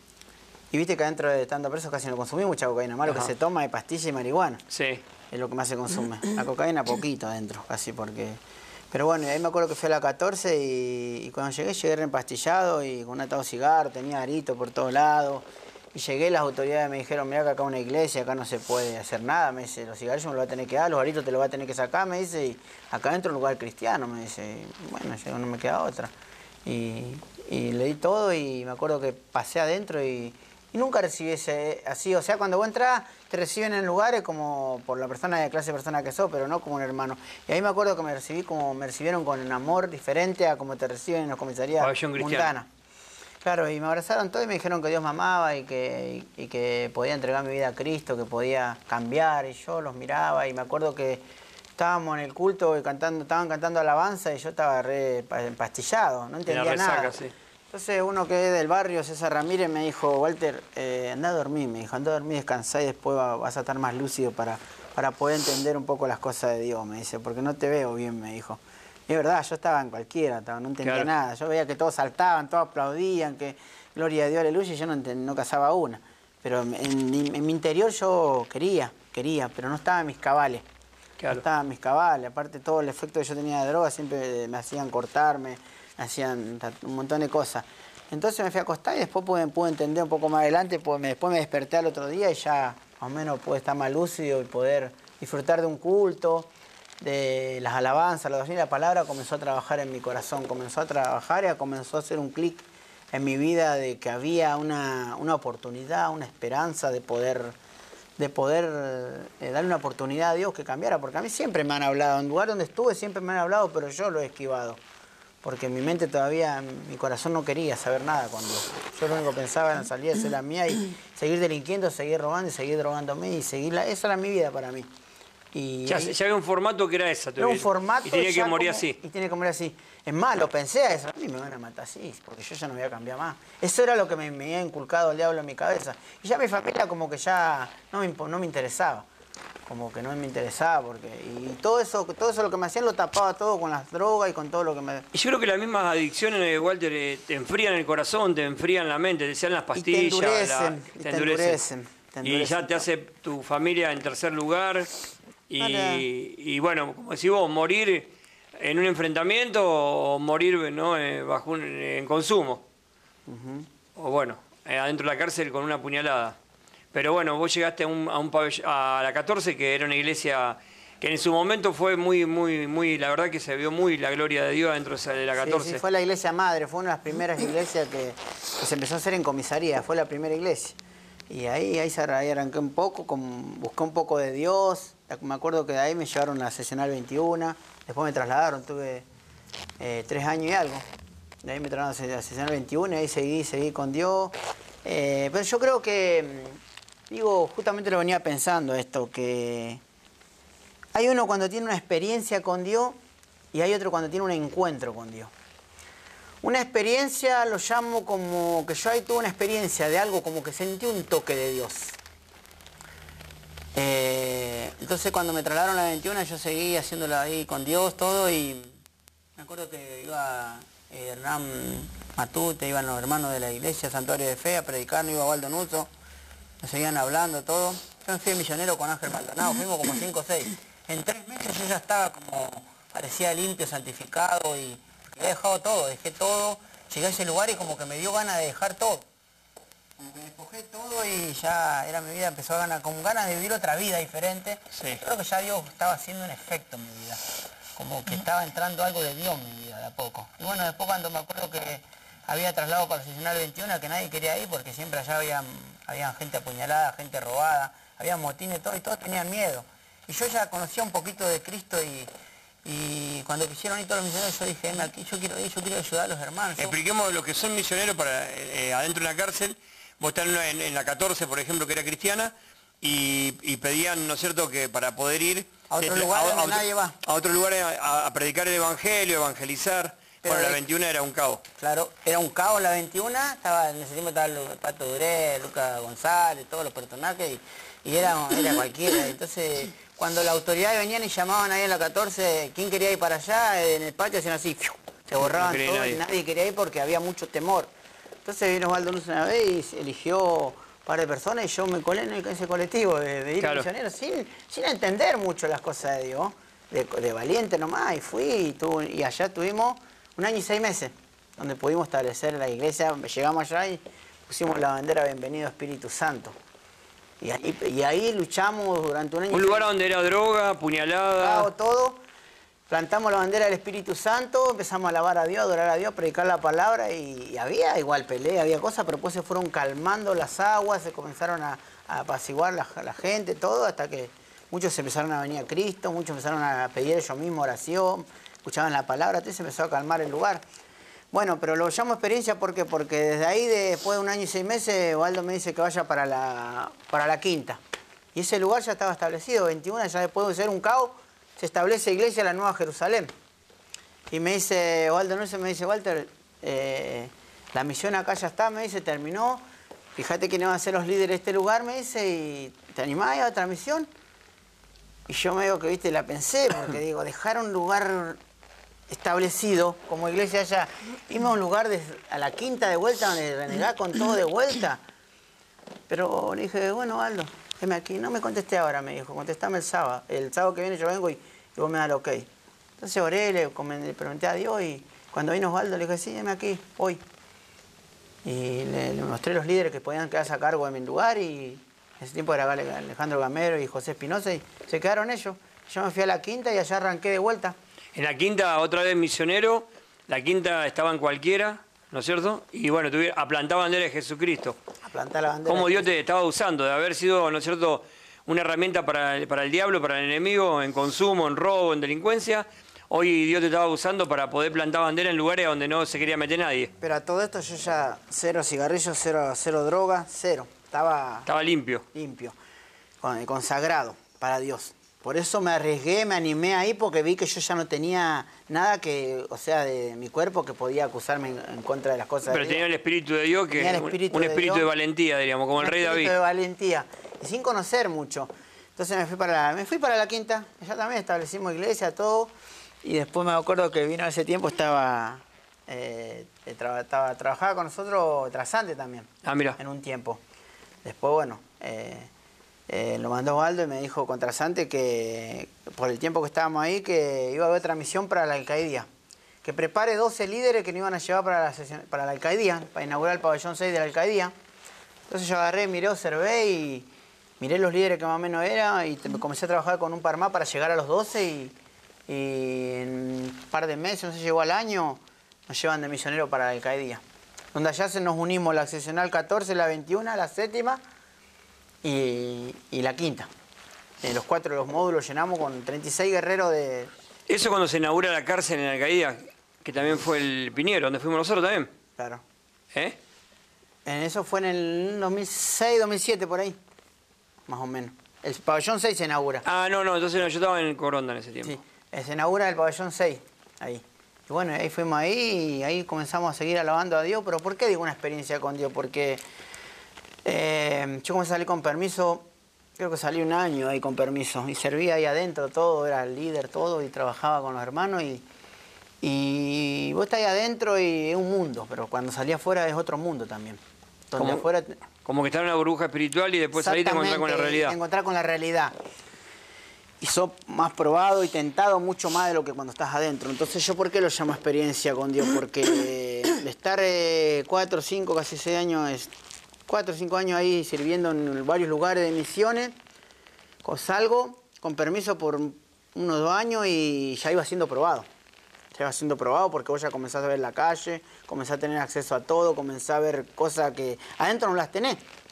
y viste que adentro de tanto preso casi no consumí mucha cocaína. Más lo que se toma es pastilla y marihuana. Sí. Es lo que más se consume. La cocaína poquito adentro, casi porque... Pero bueno, ahí me acuerdo que fui a la catorce y, y cuando llegué, llegué reempastillado y con un atado de cigarro, tenía arito por todos lados. Y llegué, las autoridades me dijeron, mirá que acá hay una iglesia, acá no se puede hacer nada. Me dice, los cigarrillos me los va a tener que dar, los aritos te los va a tener que sacar, me dice, y acá dentro es un lugar cristiano, me dice. Y bueno, yo no me queda otra. Y, y le di todo y me acuerdo que pasé adentro y, y nunca recibí ese así. O sea, cuando vos entras, te reciben en lugares como por la persona de clase de persona que sos, pero no como un hermano. Y ahí me acuerdo que me recibí como me recibieron con un amor diferente a como te reciben en las comisarías mundanas. Claro, y me abrazaron todo y me dijeron que Dios me amaba y que, y, y que podía entregar mi vida a Cristo, que podía cambiar. Y yo los miraba y me acuerdo que estábamos en el culto y cantando, estaban cantando alabanza y yo estaba re empastillado, no entendía resaca, nada. Sí. Entonces uno que es del barrio, César Ramírez, me dijo, Walter, eh, anda a dormir, me dijo, anda a dormir, descansá y después vas a estar más lúcido para, para poder entender un poco las cosas de Dios, me dice, porque no te veo bien, me dijo. Y es verdad, yo estaba en cualquiera, estaba, no entendía claro. nada. Yo veía que todos saltaban, todos aplaudían, que gloria a Dios, aleluya, y yo no, no cazaba una. Pero en, en, en mi interior yo quería, quería, pero no estaba en mis cabales. Claro. No estaba en mis cabales. Aparte todo el efecto que yo tenía de droga siempre me hacían cortarme, me hacían un montón de cosas. Entonces me fui a acostar y después pude, pude entender un poco más adelante, pues me, después me desperté al otro día y ya más o menos pude estar más lúcido y poder disfrutar de un culto, de las alabanzas, la doctrina y la palabra comenzó a trabajar en mi corazón, comenzó a trabajar y comenzó a hacer un clic en mi vida de que había una, una oportunidad, una esperanza de poder, de poder eh, darle una oportunidad a Dios que cambiara, porque a mí siempre me han hablado, en el lugar donde estuve siempre me han hablado, pero yo lo he esquivado, porque en mi mente todavía, mi corazón no quería saber nada con Dios. Yo lo único que pensaba era salir de ser la mía y seguir delinquiendo, seguir robando y seguir drogándome y seguir la, esa era mi vida para mí. Y ya, ahí, ya había un formato que era esa. Era un formato y tenía que morir como, así. Y tiene que morir así. Es más, lo pensé a eso. A mí me van a matar así, porque yo ya no voy a cambiar más. Eso era lo que me, me había inculcado el diablo en mi cabeza. Y ya mi familia como que ya no me, no me interesaba. Como que no me interesaba. porque Y todo eso, todo eso lo que me hacían lo tapaba todo con las drogas y con todo lo que me... Y yo creo que las mismas adicciones, Walter, eh, te enfrían el corazón, te enfrían la mente, te sean las pastillas. Y te endurecen. La, y te, te endurecen. endurecen. Te endurecen. Y ya te hace tu familia en tercer lugar. Y, y bueno, como decís vos, morir en un enfrentamiento o morir ¿no? eh, bajo un, en consumo. Uh-huh. O bueno, eh, adentro de la cárcel con una puñalada. Pero bueno, vos llegaste a, un, a, un a la catorce, que era una iglesia que en su momento fue muy, muy, muy, la verdad que se vio muy la gloria de Dios dentro de la catorce. Sí, sí, fue la iglesia madre, fue una de las primeras iglesias que, que se empezó a hacer en comisaría, fue la primera iglesia. Y ahí, ahí, ahí arranqué un poco, con, busqué un poco de Dios. Me acuerdo que de ahí me llevaron a la Sesional veintiuno, después me trasladaron, tuve eh, tres años y algo. De ahí me trasladaron a la Sesional veintiuno y ahí seguí, seguí con Dios. Eh, pero yo creo que, digo, justamente lo venía pensando esto, que hay uno cuando tiene una experiencia con Dios y hay otro cuando tiene un encuentro con Dios. Una experiencia lo llamo como que yo ahí tuve una experiencia de algo como que sentí un toque de Dios. Eh, entonces cuando me trasladaron a la veintiuno yo seguí haciéndolo ahí con Dios todo y me acuerdo que iba eh, Hernán Matute, iban los hermanos de la iglesia Santuario de Fe a predicar, no iba Waldo Nuzo, nos seguían hablando todo. Yo me fui misionero con Ángel Maldonado, fuimos como cinco o seis. En tres meses yo ya estaba como, parecía limpio, santificado y había dejado todo, dejé todo llegué a ese lugar y como que me dio ganas de dejar todo. Como que despojé todo y ya era mi vida, empezó a ganar, con ganas de vivir otra vida diferente. Sí. Creo que ya Dios estaba haciendo un efecto en mi vida. Como que estaba entrando algo de Dios en mi vida de a poco. Y bueno, después cuando me acuerdo que había traslado para el seccional veintiuno, que nadie quería ir porque siempre allá había, había gente apuñalada, gente robada, había motines, todo, y todos tenían miedo. Y yo ya conocía un poquito de Cristo y, y cuando quisieron ir todos los misioneros, yo dije, aquí yo quiero ir, yo quiero ayudar a los hermanos. Yo... Expliquemos lo que son misioneros para eh, adentro de la cárcel. Vos estás en, en, en la catorce, por ejemplo, que era cristiana, y, y pedían, ¿no es cierto?, que para poder ir... A otro eh, lugar a, donde a otro, nadie va. A otro lugar a, a predicar el evangelio, evangelizar. Pero bueno, la veintiuno era un caos. Claro, era un caos la veintiuno, estaba, en ese tiempo estaba el Pato Duré, Lucas González, todos los personajes, y, y era, era cualquiera. Entonces, cuando las autoridades venían y llamaban ahí en la catorce, ¿quién quería ir para allá? En el patio hacían así, se borraban no todo nadie. Y nadie quería ir porque había mucho temor. Entonces vino Osvaldo Luz una vez y eligió un par de personas y yo me colé en ese colectivo de, de ir claro. misionero sin, sin entender mucho las cosas de Dios, de, de valiente nomás, y fui y, tu, y allá tuvimos un año y seis meses, donde pudimos establecer la iglesia, llegamos allá y pusimos la bandera Bienvenido Espíritu Santo. Y ahí, y ahí luchamos durante un año. Un lugar donde era droga, puñalada. Todo. Plantamos la bandera del Espíritu Santo, empezamos a alabar a Dios, a adorar a Dios, a predicar la palabra y, y había igual pelea, había cosas, pero después se fueron calmando las aguas, se comenzaron a, a apaciguar la, la gente, todo, hasta que muchos se empezaron a venir a Cristo, muchos empezaron a pedir ellos mismos oración, escuchaban la palabra, entonces se empezó a calmar el lugar. Bueno, pero lo llamo experiencia porque, porque desde ahí, de, después de un año y seis meses, Waldo me dice que vaya para la, para la quinta. Y ese lugar ya estaba establecido, veintiuno, ya después de ser un caos, se establece Iglesia la Nueva Jerusalén. Y me dice, Waldo Núñez me dice, Walter, eh, la misión acá ya está, me dice, terminó. Fíjate quiénes van a ser los líderes de este lugar, me dice, y ¿te animás a otra misión? Y yo me digo que, viste, la pensé, porque digo, dejar un lugar establecido como iglesia allá, irme a un lugar de, a la quinta de vuelta, donde renegar con todo de vuelta. Pero le dije, bueno, Aldo, déjame aquí. No me contesté ahora, me dijo, contestame el sábado. El sábado que viene yo vengo y, y vos me das el ok. Entonces oré, le, le pregunté a Dios y cuando vino Osvaldo le dije, sí, déjame aquí, hoy. Y le, le mostré los líderes que podían quedarse a cargo de mi lugar y en ese tiempo era Alejandro Gamero y José Espinosa y se quedaron ellos. Yo me fui a la quinta y allá arranqué de vuelta. En la quinta, otra vez misionero, la quinta estaba en cualquiera, ¿no es cierto? Y bueno, tuve, a plantar bandera de Jesucristo. A plantar la bandera. ¿Cómo Dios te estaba usando? De haber sido, ¿no es cierto?, una herramienta para el, para el diablo, para el enemigo, en consumo, en robo, en delincuencia. Hoy Dios te estaba usando para poder plantar bandera en lugares donde no se quería meter nadie. Pero a todo esto yo ya, cero cigarrillos, cero, cero droga, cero. Estaba... Estaba limpio. Limpio, consagrado para Dios. Por eso me arriesgué, me animé ahí porque vi que yo ya no tenía nada que, o sea, de mi cuerpo que podía acusarme en, en contra de las cosas Pero de tenía Dios. el Espíritu de Dios, que tenía el espíritu un de espíritu Dios, de valentía, diríamos, como el rey David. Un espíritu de valentía, y sin conocer mucho. Entonces me fui para la, me fui para la quinta, ya también establecimos iglesia, todo, y después me acuerdo que vino ese tiempo, estaba, eh, traba, estaba trabajaba con nosotros Trasante también. Ah, mira. En un tiempo. Después, bueno... Eh, Eh, lo mandó Osvaldo y me dijo Contrasante que por el tiempo que estábamos ahí que iba a haber otra misión para la alcaidía. Que prepare doce líderes que nos iban a llevar para la, sesión, para la alcaidía, para inaugurar el pabellón seis de la alcaidía. Entonces yo agarré, miré, observé y miré los líderes que más o menos eran y te, comencé a trabajar con un par más para llegar a los doce y, y en un par de meses, no sé, llegó al año, nos llevan de misionero para la alcaidía. Donde allá se nos unimos la seccional catorce, la veintiuno, la séptima, Y, y la quinta. En los cuatro de los módulos llenamos con treinta y seis guerreros de... Eso cuando se inaugura la cárcel en Alcaidía, que también fue el Piñero, donde fuimos nosotros también. Claro. ¿Eh? En eso fue en el dos mil seis, dos mil siete, por ahí. Más o menos. El pabellón seis se inaugura. Ah, no, no, entonces no, yo estaba en el Coronda en ese tiempo. Sí, se inaugura el pabellón seis, ahí. Y bueno, ahí fuimos ahí y ahí comenzamos a seguir alabando a Dios. Pero ¿por qué digo una experiencia con Dios? Porque... Eh, yo comencé a salir con permiso, creo que salí un año ahí con permiso y servía ahí adentro todo, era el líder todo y trabajaba con los hermanos y, y vos estás ahí adentro y es un mundo, pero cuando salí afuera es otro mundo también. Donde como, afuera, como que está en una burbuja espiritual y después salís y te encontrás con la realidad. Te encontrás con la realidad. Y sos más probado y tentado mucho más de lo que cuando estás adentro. Entonces, ¿yo por qué lo llamo experiencia con Dios? Porque de estar eh, cuatro, cinco, casi seis años, cuatro o cinco años ahí sirviendo en varios lugares de misiones, salgo con permiso por unos dos años y ya iba siendo probado. Ya iba siendo probado porque vos ya comenzás a ver la calle, comenzás a tener acceso a todo, comenzás a ver cosas que adentro no las tenés.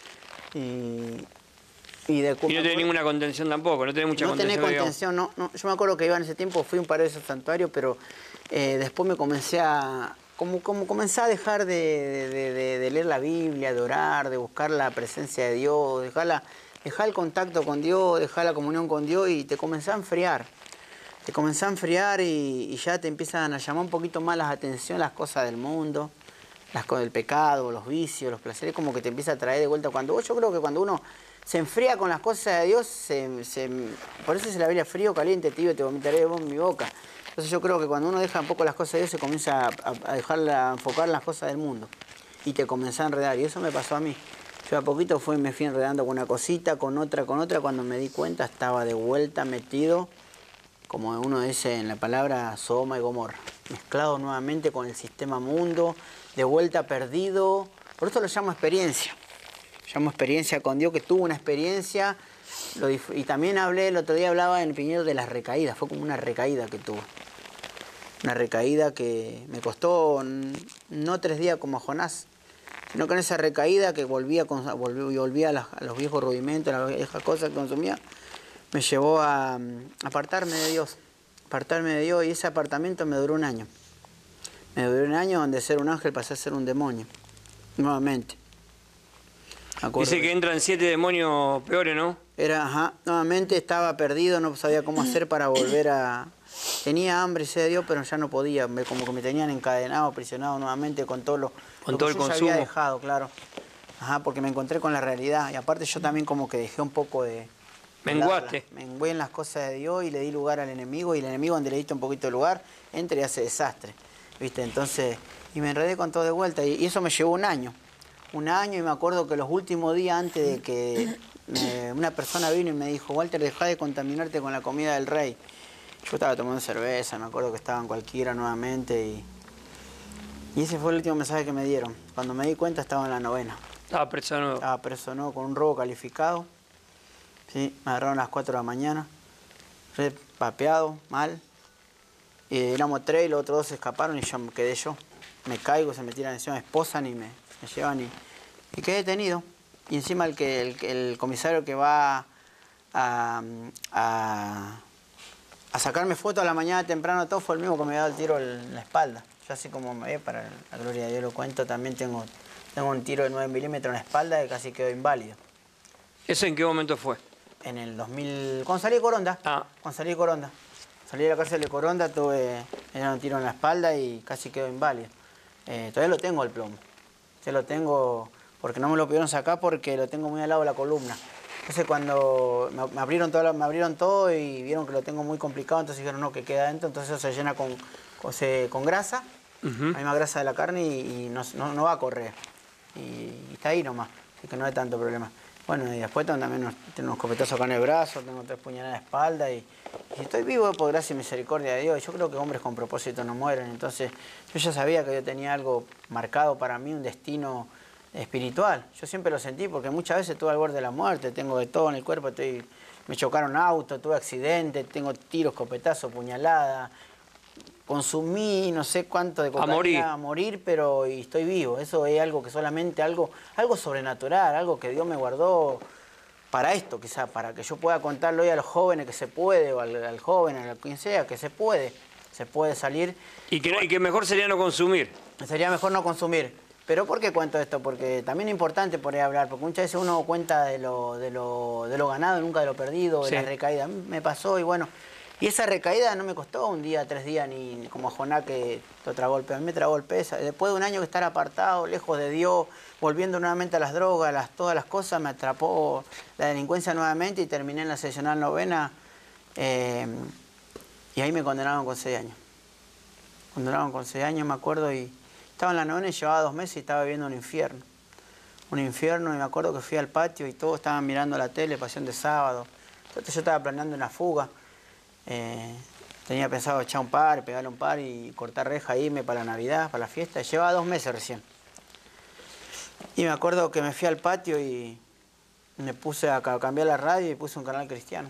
Y, y, de, y no tenés ninguna contención tampoco, no tenés mucha no contención. No tenés contención, no, no. Yo me acuerdo que iba en ese tiempo, fui un par de esos santuarios, pero eh, después me comencé a... Como, como comencé a dejar de, de, de, de leer la Biblia, de orar, de buscar la presencia de Dios, dejar, la, dejar el contacto con Dios, dejar la comunión con Dios y te comencé a enfriar. Te comenzás a enfriar y, y ya te empiezan a llamar un poquito más la atención las cosas del mundo, las cosas del pecado, los vicios, los placeres, como que te empieza a traer de vuelta. Cuando yo creo que cuando uno se enfría con las cosas de Dios, se, se, por eso se la Biblia frío, caliente, tibio, te vomitaré de vos en mi boca. Entonces yo creo que cuando uno deja un poco las cosas de Dios, se comienza a, a dejarla, a enfocar en las cosas del mundo y te comienza a enredar. Y eso me pasó a mí. Yo a poquito fue, me fui enredando con una cosita, con otra, con otra. Cuando me di cuenta estaba de vuelta metido, como uno dice en la palabra, Sodoma y Gomorra, mezclado nuevamente con el sistema mundo, de vuelta perdido. Por eso lo llamo experiencia. Lo llamo experiencia con Dios, que tuvo una experiencia. Lo y también hablé, el otro día hablaba en el Piñero de las recaídas. Fue como una recaída que tuvo. Una recaída que me costó no tres días como a Jonás, sino con esa recaída que volvía, volvía, volvía a, las, a los viejos rudimentos, a las viejas cosas que consumía. Me llevó a apartarme de Dios, apartarme de Dios, y ese apartamiento me duró un año. Me duró un año donde ser un ángel pasé a ser un demonio, nuevamente. Dice que entran siete demonios peores, ¿no? Era, ajá, nuevamente estaba perdido, no sabía cómo hacer para volver a... Tenía hambre y sed de Dios, pero ya no podía, como que me tenían encadenado, aprisionado nuevamente con todo lo, con lo todo que el yo consumo. Ya había dejado, claro. Ajá, porque me encontré con la realidad, y aparte yo también como que dejé un poco de... Menguaste. Me engué en las cosas de Dios y le di lugar al enemigo, y el enemigo, donde le diste un poquito de lugar, entra y hace desastre, ¿viste? Entonces, y me enredé con todo de vuelta, y, y eso me llevó un año. Un año, y me acuerdo que los últimos días antes de que me, una persona vino y me dijo, Walter, dejá de contaminarte con la comida del rey. Yo estaba tomando cerveza, me acuerdo que estaba en cualquiera nuevamente, y, y ese fue el último mensaje que me dieron. Cuando me di cuenta estaba en la novena. Estaba preso de nuevo. Estaba preso de nuevo con un robo calificado. Sí, me agarraron a las cuatro de la mañana, re papeado, mal. Y éramos tres y los otros dos se escaparon y ya me quedé yo. Me caigo, se me tiran encima, me esposan y me, me llevan y, y quedé detenido. Y encima el, que, el, el comisario que va a, a, a sacarme fotos a la mañana temprano, todo fue el mismo que me había dado el tiro en la espalda. Yo así como me ve, para la gloria de Dios lo cuento, también tengo, tengo un tiro de nueve milímetros en la espalda que casi quedó inválido. ¿Eso en qué momento fue? En el dos mil... Cuando salí de Coronda. Ah. Cuando salí de Coronda. Salí de la cárcel de Coronda, tuve me dieron un tiro en la espalda y casi quedó inválido. Eh, todavía lo tengo el plomo. Ya lo tengo porque no me lo pudieron sacar porque lo tengo muy al lado de la columna. Entonces cuando me, me, abrieron todo, me abrieron todo y vieron que lo tengo muy complicado, entonces dijeron no, que queda adentro, entonces eso se llena con, con, se, con grasa, uh-huh. La misma grasa de la carne y, y no, no, no va a correr. Y, y está ahí nomás, así que no hay tanto problema. Bueno, y después también unos, tengo unos copetazos acá en el brazo, tengo tres puñaladas en la espalda y, y estoy vivo por gracia y misericordia de Dios. Yo creo que hombres con propósito no mueren, entonces yo ya sabía que yo tenía algo marcado para mí, un destino espiritual. Yo siempre lo sentí porque muchas veces estuve al borde de la muerte, tengo de todo en el cuerpo, estoy, me chocaron autos, tuve accidentes, tengo tiros, copetazos, puñaladas. Consumí no sé cuánto de cocaína a morir. a morir, pero y estoy vivo. Eso es algo que solamente, algo, algo sobrenatural, algo que Dios me guardó para esto, quizá, para que yo pueda contarle hoy a los jóvenes que se puede, o al, al joven, a quien sea, que se puede, se puede salir. Y que, no, y que mejor sería no consumir. Sería mejor no consumir. ¿Pero por qué cuento esto? Porque también es importante por ahí hablar, porque muchas veces uno cuenta de lo, de lo, de lo ganado, nunca de lo perdido, de sí. La recaída. A mí me pasó y bueno... Y esa recaída no me costó un día, tres días, ni como a Jonás que te tragó el pez. A mí me tragó el pez. Después de un año de estar apartado, lejos de Dios, volviendo nuevamente a las drogas, las, todas las cosas, me atrapó la delincuencia nuevamente y terminé en la seccional novena. Eh, y ahí me condenaron con seis años. Condenaron con seis años, me acuerdo, y estaba en la novena y llevaba dos meses y estaba viviendo un infierno. Un infierno, y me acuerdo que fui al patio y todos estaban mirando la tele, Pasión de Sábado. Entonces yo estaba planeando una fuga. Eh, Tenía pensado echar un par, pegarle un par y cortar reja, irme para la Navidad, para la fiesta. Llevaba dos meses recién. Y me acuerdo que me fui al patio y me puse a cambiar la radio y puse un canal cristiano.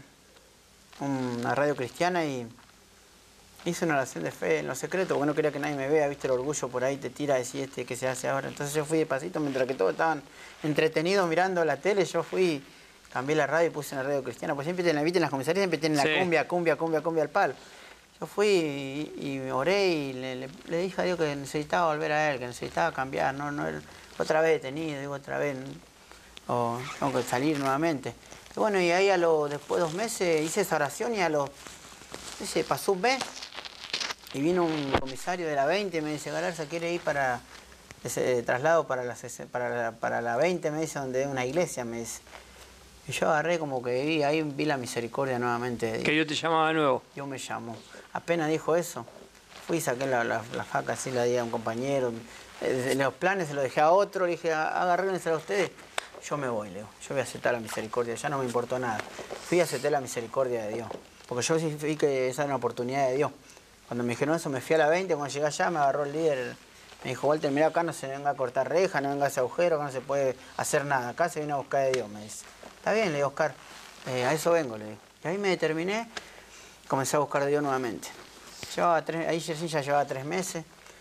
Una radio cristiana y hice una oración de fe en lo secreto, porque no quería que nadie me vea, viste, el orgullo por ahí te tira a decir este que se hace ahora. Entonces yo fui despacito, mientras que todos estaban entretenidos mirando la tele, yo fui, cambié la radio y puse una radio cristiana, pues siempre tienen, viste, en las comisarías siempre tienen Sí. la cumbia, cumbia, cumbia, cumbia al palo. Yo fui y, y oré y le, le, le dije a Dios que necesitaba volver a Él, que necesitaba cambiar, no, no, él, otra vez detenido, digo otra vez, o tengo que salir nuevamente. Y bueno, y ahí a los, después de dos meses hice esa oración y a los, ese pasó un mes y vino un comisario de la veinte y me dice, Galarza, ¿quiere ir para ese traslado para la, para la, para la veinte? Me dice, donde es una iglesia, me dice. Y yo agarré como que vi, ahí vi la misericordia nuevamente de Dios. Que Dios te llamaba de nuevo. Dios me llamó. Apenas dijo eso, fui y saqué la, la, la faca así, la di a un compañero. Eh, los planes se los dejé a otro, le dije, agárrensela a ustedes. Yo me voy, le digo, yo voy a aceptar la misericordia, ya no me importó nada. Fui a aceptar la misericordia de Dios, porque yo sí vi que esa era una oportunidad de Dios. Cuando me dijeron eso, me fui a la veinte, cuando llegué allá me agarró el líder. Me dijo, Walter, mira, acá no se venga a cortar reja, no venga a ese agujero, acá no se puede hacer nada. Acá se viene a buscar de Dios, me dice. Está bien, le digo, Oscar, eh, a eso vengo, le digo. Y ahí me determiné, comencé a buscar de Dios nuevamente. Llevaba tres, ahí sí ya llevaba tres meses.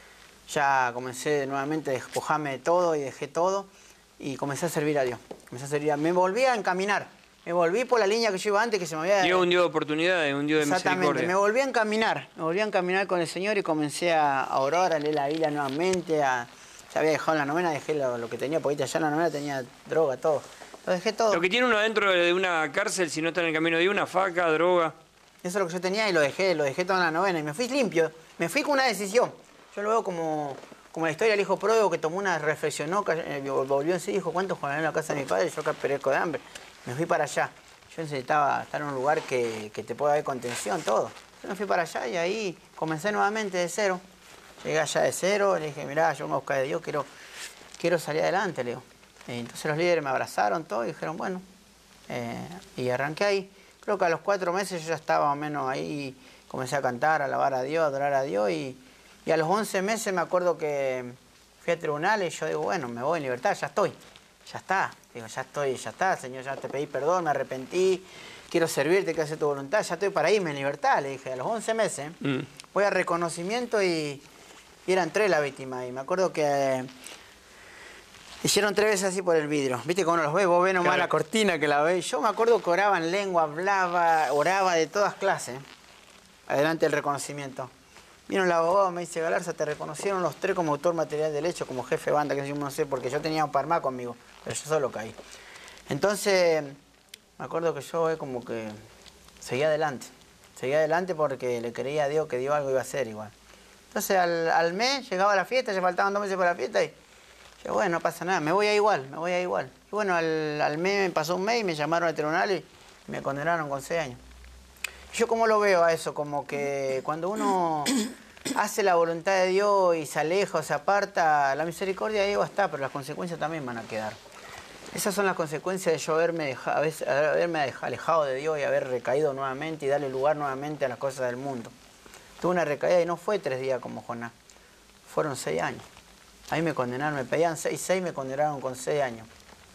Ya comencé nuevamente a despojarme de todo y dejé todo. Y comencé a servir a Dios. Comencé a servir a... Me volví a encaminar. Me volví por la línea que yo iba antes, que se me había... Dios un Dios de oportunidades, un Dios de Exactamente, misericordia. me volví a encaminar, me volví a encaminar con el Señor y comencé a, a orar, a leer la Biblia nuevamente, a, ya había dejado en la novena, dejé lo, lo que tenía, porque ya en la novena tenía droga, todo, lo dejé todo. Lo que tiene uno dentro de una cárcel, si no está en el camino de Dios, una faca, droga. Eso es lo que yo tenía y lo dejé, lo dejé todo en la novena y me fui limpio, me fui con una decisión. Yo lo veo como, como la historia del hijo pródigo que tomó una, reflexionó, volvió en sí y dijo, ¿cuántos jugarán en la casa de mi padre? Yo acá perezco de hambre, me fui para allá. Yo necesitaba estar en un lugar que, que te pueda dar contención, todo. Yo me fui para allá y ahí comencé nuevamente de cero. Llegué allá de cero, le dije, mirá, yo me busco de Dios, quiero, quiero salir adelante, le digo. Y entonces los líderes me abrazaron, todo, y dijeron, bueno. Eh, y arranqué ahí. Creo que a los cuatro meses yo ya estaba más o menos ahí, comencé a cantar, a alabar a Dios, a adorar a Dios. Y, y a los once meses me acuerdo que fui a tribunales y yo digo, bueno, me voy en libertad, ya estoy. Ya está, digo, ya estoy, ya está, Señor, ya te pedí perdón, me arrepentí, quiero servirte, quiero hacer tu voluntad, ya estoy para irme en libertad, le dije, a los once meses, mm. voy a reconocimiento y, y eran tres las víctimas, y me acuerdo que eh, hicieron tres veces así por el vidrio, viste cómo no los ves, vos ves nomás claro. La cortina que la ves, yo me acuerdo que oraba en lengua, hablaba, oraba de todas clases, adelante del reconocimiento. Vino el abogado, me dice, Galarza, te reconocieron los tres como autor material del hecho, como jefe de banda, que yo no sé, porque yo tenía un par más conmigo, pero yo solo caí. Entonces, me acuerdo que yo eh, como que seguía adelante. Seguía adelante porque le creía a Dios que Dios algo iba a hacer igual. Entonces, al, al mes, llegaba la fiesta, ya faltaban dos meses para la fiesta y yo, bueno, no pasa nada, me voy a igual, me voy a igual. Y bueno, al, al mes me pasó un mes y me llamaron al tribunal y me condenaron con seis años. Yo cómo lo veo a eso, como que cuando uno hace la voluntad de Dios y se aleja o se aparta, la misericordia de Dios está, pero las consecuencias también van a quedar. Esas son las consecuencias de yo haberme, dejado, haberme alejado de Dios y haber recaído nuevamente y darle lugar nuevamente a las cosas del mundo. Tuve una recaída y no fue tres días como Jonás, fueron seis años. Ahí me condenaron, me pedían seis, seis, me condenaron con seis años.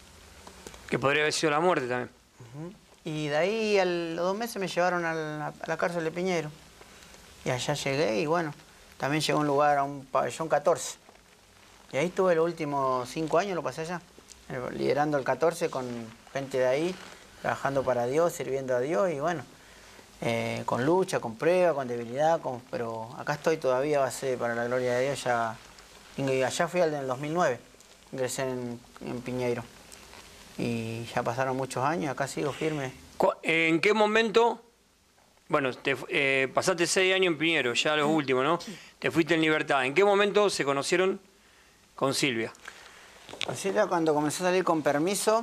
Que podría haber sido la muerte también. Uh-huh. Y de ahí a los dos meses me llevaron a la, a la cárcel de Piñeiro. Y allá llegué y bueno, también llegué a un lugar, a un pabellón catorce. Y ahí estuve los últimos cinco años, lo pasé allá. Liderando el catorce con gente de ahí, trabajando para Dios, sirviendo a Dios y bueno, eh, con lucha, con prueba, con debilidad, con, pero acá estoy todavía, va a ser para la gloria de Dios. Ya, y allá fui al del dos mil nueve, ingresé en, en Piñeiro. Y ya pasaron muchos años, acá sigo firme. ¿En qué momento, bueno, te, eh, pasaste seis años en Piñeiro, ya los últimos, ¿no? Te fuiste en libertad. ¿En qué momento se conocieron con Silvia? Con Silvia cuando comencé a salir con permiso,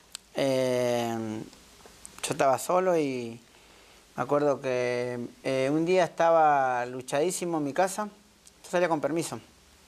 eh, yo estaba solo y me acuerdo que eh, un día estaba luchadísimo en mi casa, yo salía con permiso.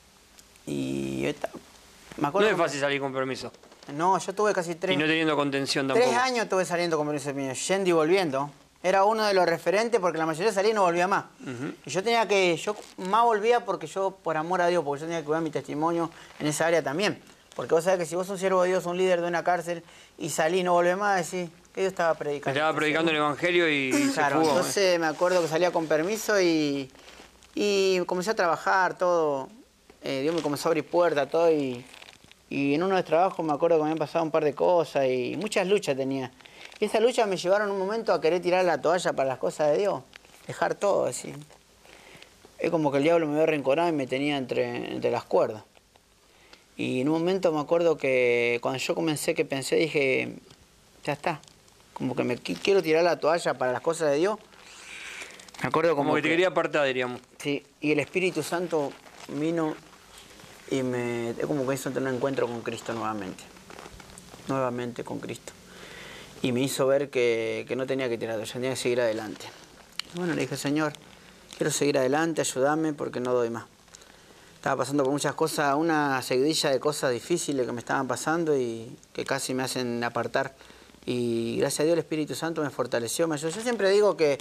Y estaba, me acuerdo no es fácil salir con permiso. No, yo tuve casi tres... Y no teniendo contención tampoco. Tres años estuve saliendo con permiso de Piñeiro, yendo y volviendo. Era uno de los referentes porque la mayoría salía y no volvía más. Uh-huh. Y yo tenía que, yo más volvía porque yo, por amor a Dios, porque yo tenía que cuidar mi testimonio en esa área también. Porque vos sabés que si vos sos un siervo de Dios, un líder de una cárcel, y salí y no volvés más, decís que Dios estaba predicando. Estaba predicando el evangelio y claro, se fugó, entonces ¿eh? me acuerdo que salía con permiso y, y comencé a trabajar todo. Eh, Dios me comenzó a abrir puertas, todo, y, y en uno de los trabajos me acuerdo que me habían pasado un par de cosas y muchas luchas tenía. Y esas luchas me llevaron un momento a querer tirar la toalla para las cosas de Dios, dejar todo así. Es como que el diablo me había reencorado y me tenía entre, entre las cuerdas. Y en un momento me acuerdo que cuando yo comencé, que pensé, dije, ya está. Como que me quiero tirar la toalla para las cosas de Dios. Me acuerdo como, como que te que, quería apartar, diríamos. Sí, y el Espíritu Santo vino y me, es como que hizo tener un encuentro con Cristo nuevamente. Nuevamente con Cristo. Y me hizo ver que, que no tenía que tirar, yo tenía que seguir adelante. Y bueno, le dije, Señor, quiero seguir adelante, ayúdame porque no doy más. Estaba pasando por muchas cosas, una seguidilla de cosas difíciles que me estaban pasando y que casi me hacen apartar. Y gracias a Dios el Espíritu Santo me fortaleció, me ayudó. Yo siempre digo que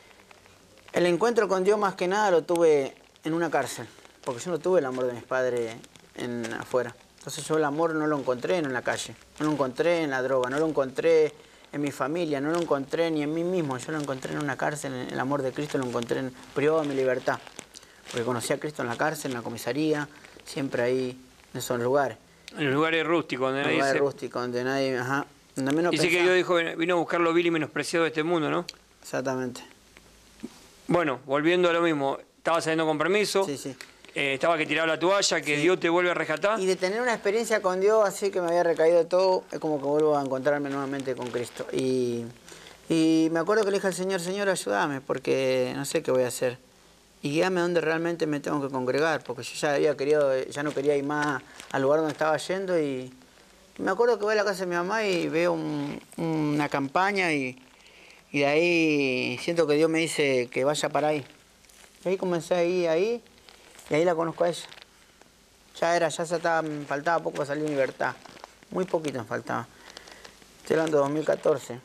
el encuentro con Dios más que nada lo tuve en una cárcel, porque yo no tuve el amor de mis padres en, afuera. Entonces yo el amor no lo encontré en la calle, no lo encontré en la droga, no lo encontré en mi familia, no lo encontré ni en mí mismo. Yo lo encontré en una cárcel, en el amor de Cristo lo encontré en, privado de mi libertad. Porque conocí a Cristo en la cárcel, en la comisaría, siempre ahí, en esos lugares. En los lugares rústicos, donde en nadie lugares dice... rústicos, donde nadie... Ajá, donde menos dice pensaba. que Dios dijo, vino a buscar lo vil y menospreciado de este mundo, ¿no? Exactamente. Bueno, volviendo a lo mismo, estabas saliendo con permiso. Sí, sí. Eh, estaba que tiraba la toalla, que sí. Dios te vuelve a rescatar. Y de tener una experiencia con Dios así que me había recaído todo, es como que vuelvo a encontrarme nuevamente con Cristo. Y, y me acuerdo que le dije al Señor, Señor, ayúdame, porque no sé qué voy a hacer. Y guíame a donde realmente me tengo que congregar, porque yo ya había querido, ya no quería ir más al lugar donde estaba yendo. Y, y me acuerdo que voy a la casa de mi mamá y veo un, una campaña y, y de ahí siento que Dios me dice que vaya para ahí. Y ahí comencé a ir ahí. Y ahí la conozco a ella. Ya era, ya se estaba, me faltaba poco para salir en libertad. Muy poquito me faltaba. Estoy hablando de dos mil catorce.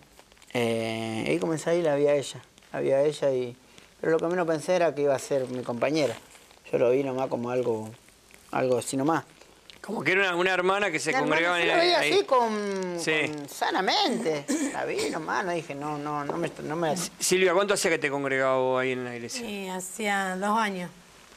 Eh, ahí comencé ahí, la vi a ella. La vi a ella y... Pero lo que menos pensé era que iba a ser mi compañera. Yo lo vi nomás como algo, algo así nomás. Como que era una, una hermana que se una congregaba en la vi ahí. así con, Sí. con sanamente. La vi nomás, no dije, no, no, no me... No me... Silvia, ¿cuánto hacía que te congregabas vos ahí en la iglesia? Sí, hacía dos años.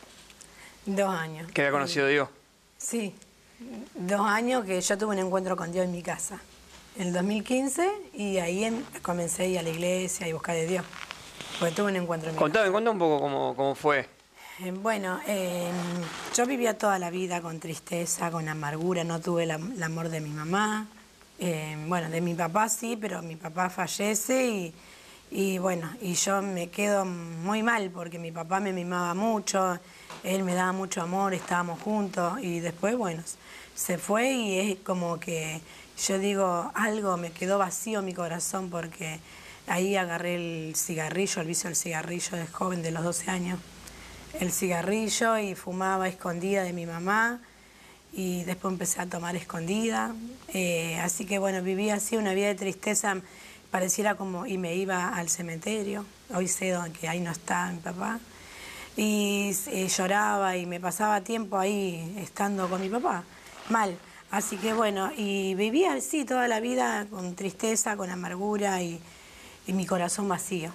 Dos años. ¿Que había conocido a Dios? Sí, dos años que yo tuve un encuentro con Dios en mi casa. En el dos mil quince, y ahí em, comencé a ir a la iglesia y buscar de Dios. Porque tuve un encuentro en mi Contame, casa. contame un poco cómo, cómo fue. Eh, bueno, eh, yo vivía toda la vida con tristeza, con amargura, no tuve la, el amor de mi mamá. Eh, bueno, de mi papá sí, pero mi papá fallece y, y bueno, y yo me quedo muy mal porque mi papá me mimaba mucho. Él me daba mucho amor, estábamos juntos y después, bueno, se fue y es como que yo digo, algo me quedó vacío en mi corazón porque ahí agarré el cigarrillo, el vicio del cigarrillo de joven de los doce años, el cigarrillo y fumaba escondida de mi mamá y después empecé a tomar escondida, eh, así que bueno, vivía así una vida de tristeza, pareciera como, y me iba al cementerio, hoy sé que ahí no está mi papá. Y eh, lloraba y me pasaba tiempo ahí estando con mi papá, mal. Así que bueno, y vivía así toda la vida con tristeza, con amargura y, y mi corazón vacío.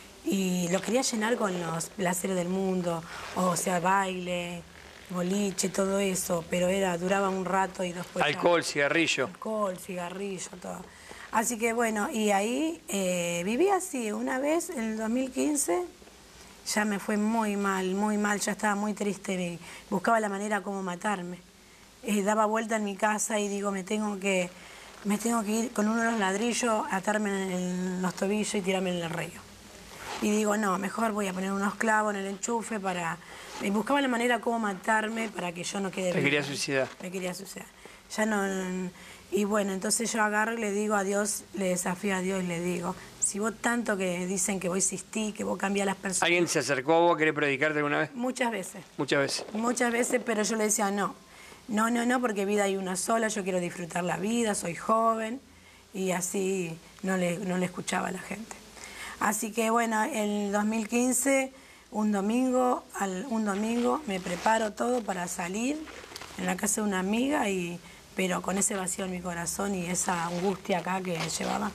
Y lo quería llenar con los placeres del mundo, o sea, baile, boliche, todo eso, pero era duraba un rato y después... Alcohol, ya, cigarrillo. Alcohol, cigarrillo, todo. Así que bueno, y ahí eh, viví así. Una vez, en el dos mil quince... ya me fue muy mal, muy mal, ya estaba muy triste y buscaba la manera como matarme. Eh, daba vuelta en mi casa y digo, me tengo que, me tengo que ir con uno de los ladrillos, atarme en, en los tobillos y tirarme en el río. Y digo, no, mejor voy a poner unos clavos en el enchufe para... Y buscaba la manera como matarme para que yo no quede... Me quería suicidar. Me quería suicidar. Ya no... Y bueno, entonces yo agarro y le digo a Dios, le desafío a Dios y le digo, si vos tanto que dicen que vos existís, que vos cambiás a las personas... ¿Alguien se acercó a vos a querer predicarte alguna vez? Muchas veces. Muchas veces. Muchas veces, pero yo le decía no. No, no, no, porque vida hay una sola, yo quiero disfrutar la vida, soy joven, y así no le, no le escuchaba a la gente. Así que bueno, el dos mil quince, un domingo, al, un domingo me preparo todo para salir en la casa de una amiga, y, pero con ese vacío en mi corazón y esa angustia acá que llevaba.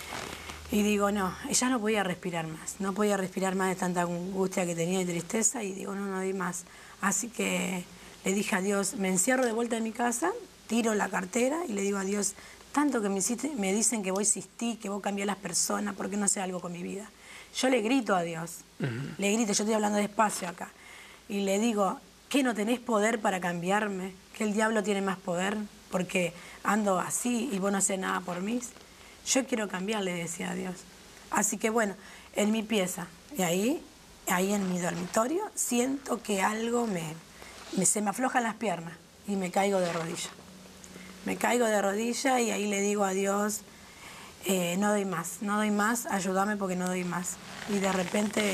Y digo, no, ella no podía respirar más, no podía respirar más de tanta angustia que tenía y tristeza, y digo, no, no di más. Así que le dije a Dios, me encierro de vuelta en mi casa, tiro la cartera y le digo a Dios, tanto que me, hiciste, me dicen que vos existís, que vos cambiás las personas, ¿por qué no haces algo con mi vida? Yo le grito a Dios, uh-huh. le grito, yo estoy hablando despacio acá, y le digo, ¿qué no tenés poder para cambiarme? ¿Que el diablo tiene más poder porque ando así y vos no haces nada por mí? Yo quiero cambiar, le decía a Dios. Así que bueno, en mi pieza, y ahí, ahí en mi dormitorio, siento que algo me, me se me aflojan las piernas y me caigo de rodillas. Me caigo de rodillas y ahí le digo a Dios, eh, no doy más, no doy más, ayúdame porque no doy más. Y de repente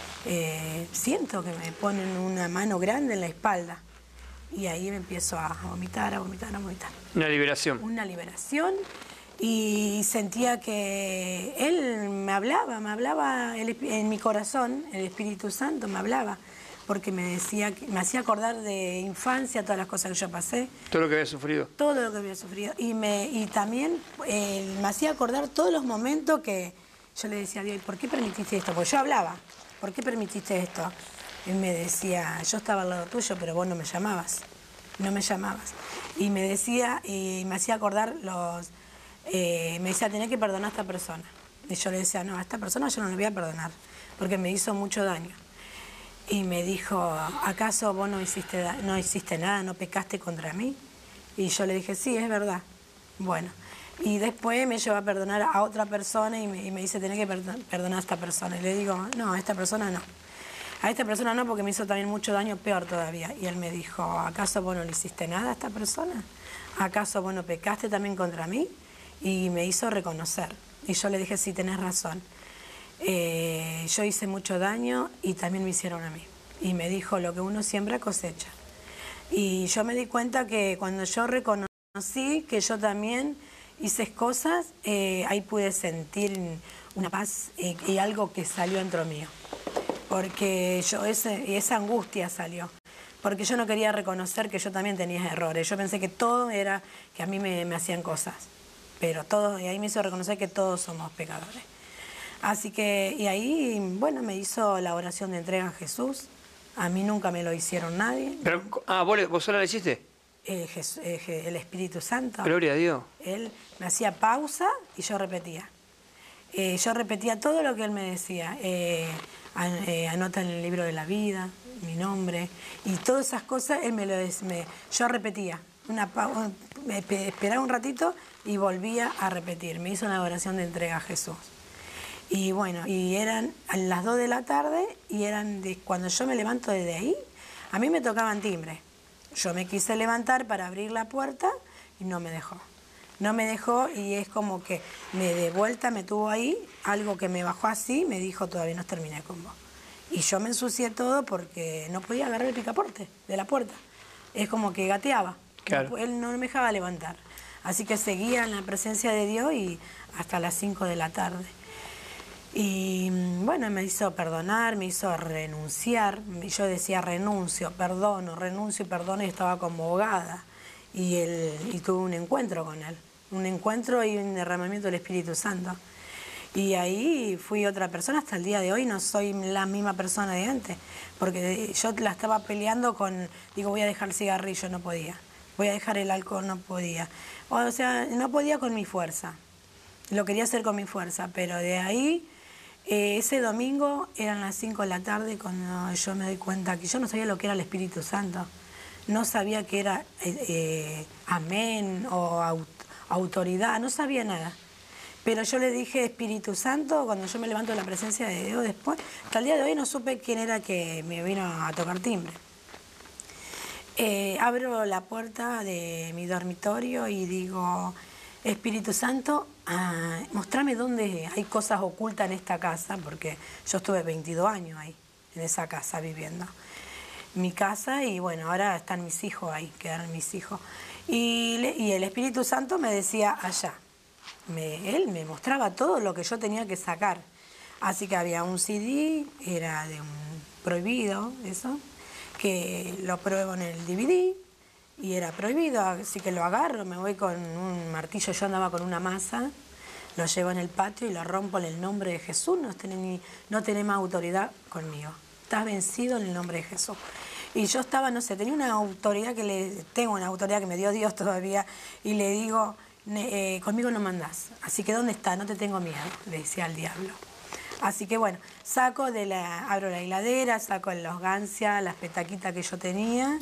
eh, siento que me ponen una mano grande en la espalda. Y ahí me empiezo a vomitar, a vomitar, a vomitar. Una liberación. Una liberación. Y sentía que Él me hablaba, me hablaba el, en mi corazón, el Espíritu Santo me hablaba, porque me decía, me hacía acordar de infancia, todas las cosas que yo pasé. Todo lo que había sufrido. Todo lo que había sufrido. Y, me, y también eh, me hacía acordar todos los momentos que yo le decía a Dios, ¿por qué permitiste esto? Porque yo hablaba, ¿por qué permitiste esto? Él me decía, yo estaba al lado tuyo, pero vos no me llamabas, no me llamabas. Y me decía, y me hacía acordar los... Eh, me decía, tenés que perdonar a esta persona. Y yo le decía, no, a esta persona yo no le voy a perdonar, porque me hizo mucho daño. Y me dijo, ¿acaso vos no hiciste, no hiciste nada, no pecaste contra mí? Y yo le dije, sí, es verdad. Bueno, y después me llevó a perdonar a otra persona y me, y me dice, tenés que perdonar a esta persona. Y le digo, no, a esta persona no. A esta persona no, porque me hizo también mucho daño, peor todavía. Y él me dijo, ¿acaso vos no le hiciste nada a esta persona? ¿Acaso vos no pecaste también contra mí? Y me hizo reconocer. Y yo le dije, sí, tenés razón. Eh, yo hice mucho daño y también me hicieron a mí. Y me dijo, lo que uno siembra cosecha. Y yo me di cuenta que cuando yo reconocí que yo también hice cosas, eh, ahí pude sentir una paz eh, y algo que salió dentro mío. Porque yo ese, esa angustia salió. Porque yo no quería reconocer que yo también tenía errores. Yo pensé que todo era que a mí me, me hacían cosas. Pero todo, y ahí me hizo reconocer que todos somos pecadores. Así que, y ahí, bueno, me hizo la oración de entrega a Jesús. A mí nunca me lo hicieron nadie. Pero, ah, ¿vos, vos sola la hiciste? Eh, Jesús, eh, el Espíritu Santo. Gloria a Dios. Él me hacía pausa y yo repetía. Eh, yo repetía todo lo que él me decía. Eh, an, eh, anota en el libro de la vida, mi nombre. Y todas esas cosas, él me lo me, yo repetía. Una, un, me esperaba un ratito y volvía a repetir. Me hizo una oración de entrega a Jesús. Y bueno, y eran a las dos de la tarde y eran de, cuando yo me levanto desde ahí, a mí me tocaban timbre. Yo me quise levantar para abrir la puerta y no me dejó. No me dejó y es como que me de vuelta me tuvo ahí, algo que me bajó así, me dijo, todavía no terminé con vos. Y yo me ensucié todo porque no podía agarrar el picaporte de la puerta. Es como que gateaba. Claro. Él no me dejaba levantar. Así que seguía en la presencia de Dios y hasta las cinco de la tarde. Y bueno, me hizo perdonar, me hizo renunciar. Yo decía renuncio, perdono, renuncio y perdono y estaba como ahogada. Y, él, y tuve un encuentro con él. Un encuentro y un derramamiento del Espíritu Santo. Y ahí fui otra persona. Hasta el día de hoy no soy la misma persona de antes. Porque yo la estaba peleando con, digo, voy a dejar el cigarrillo, no podía. Voy a dejar el alcohol, no podía. O sea, no podía con mi fuerza. Lo quería hacer con mi fuerza, pero de ahí, eh, ese domingo eran las cinco de la tarde cuando yo me doy cuenta que yo no sabía lo que era el Espíritu Santo. No sabía que era eh, eh, amén o aut autoridad, no sabía nada. Pero yo le dije Espíritu Santo cuando yo me levanto de la presencia de Dios después. Hasta el día de hoy no supe quién era que me vino a tocar timbre. Eh, abro la puerta de mi dormitorio y digo, Espíritu Santo, ah, mostrame dónde hay cosas ocultas en esta casa, porque yo estuve veintidós años ahí, en esa casa viviendo. Mi casa y bueno, ahora están mis hijos ahí, quedaron mis hijos. Y, le, y el Espíritu Santo me decía allá. Me, él me mostraba todo lo que yo tenía que sacar. Así que había un C D, era de un prohibido, eso, que lo pruebo en el D V D y era prohibido, así que lo agarro, me voy con un martillo, yo andaba con una masa, lo llevo en el patio y lo rompo en el nombre de Jesús, no tenés, ni, no tenés más autoridad conmigo, estás vencido en el nombre de Jesús. Y yo estaba, no sé, tenía una autoridad que le, tengo una autoridad que me dio Dios todavía, y le digo, eh, conmigo no mandás, así que ¿dónde está? No te tengo miedo, le decía al diablo. Así que bueno, saco de la, abro la heladera, saco los gancias, las petaquitas que yo tenía,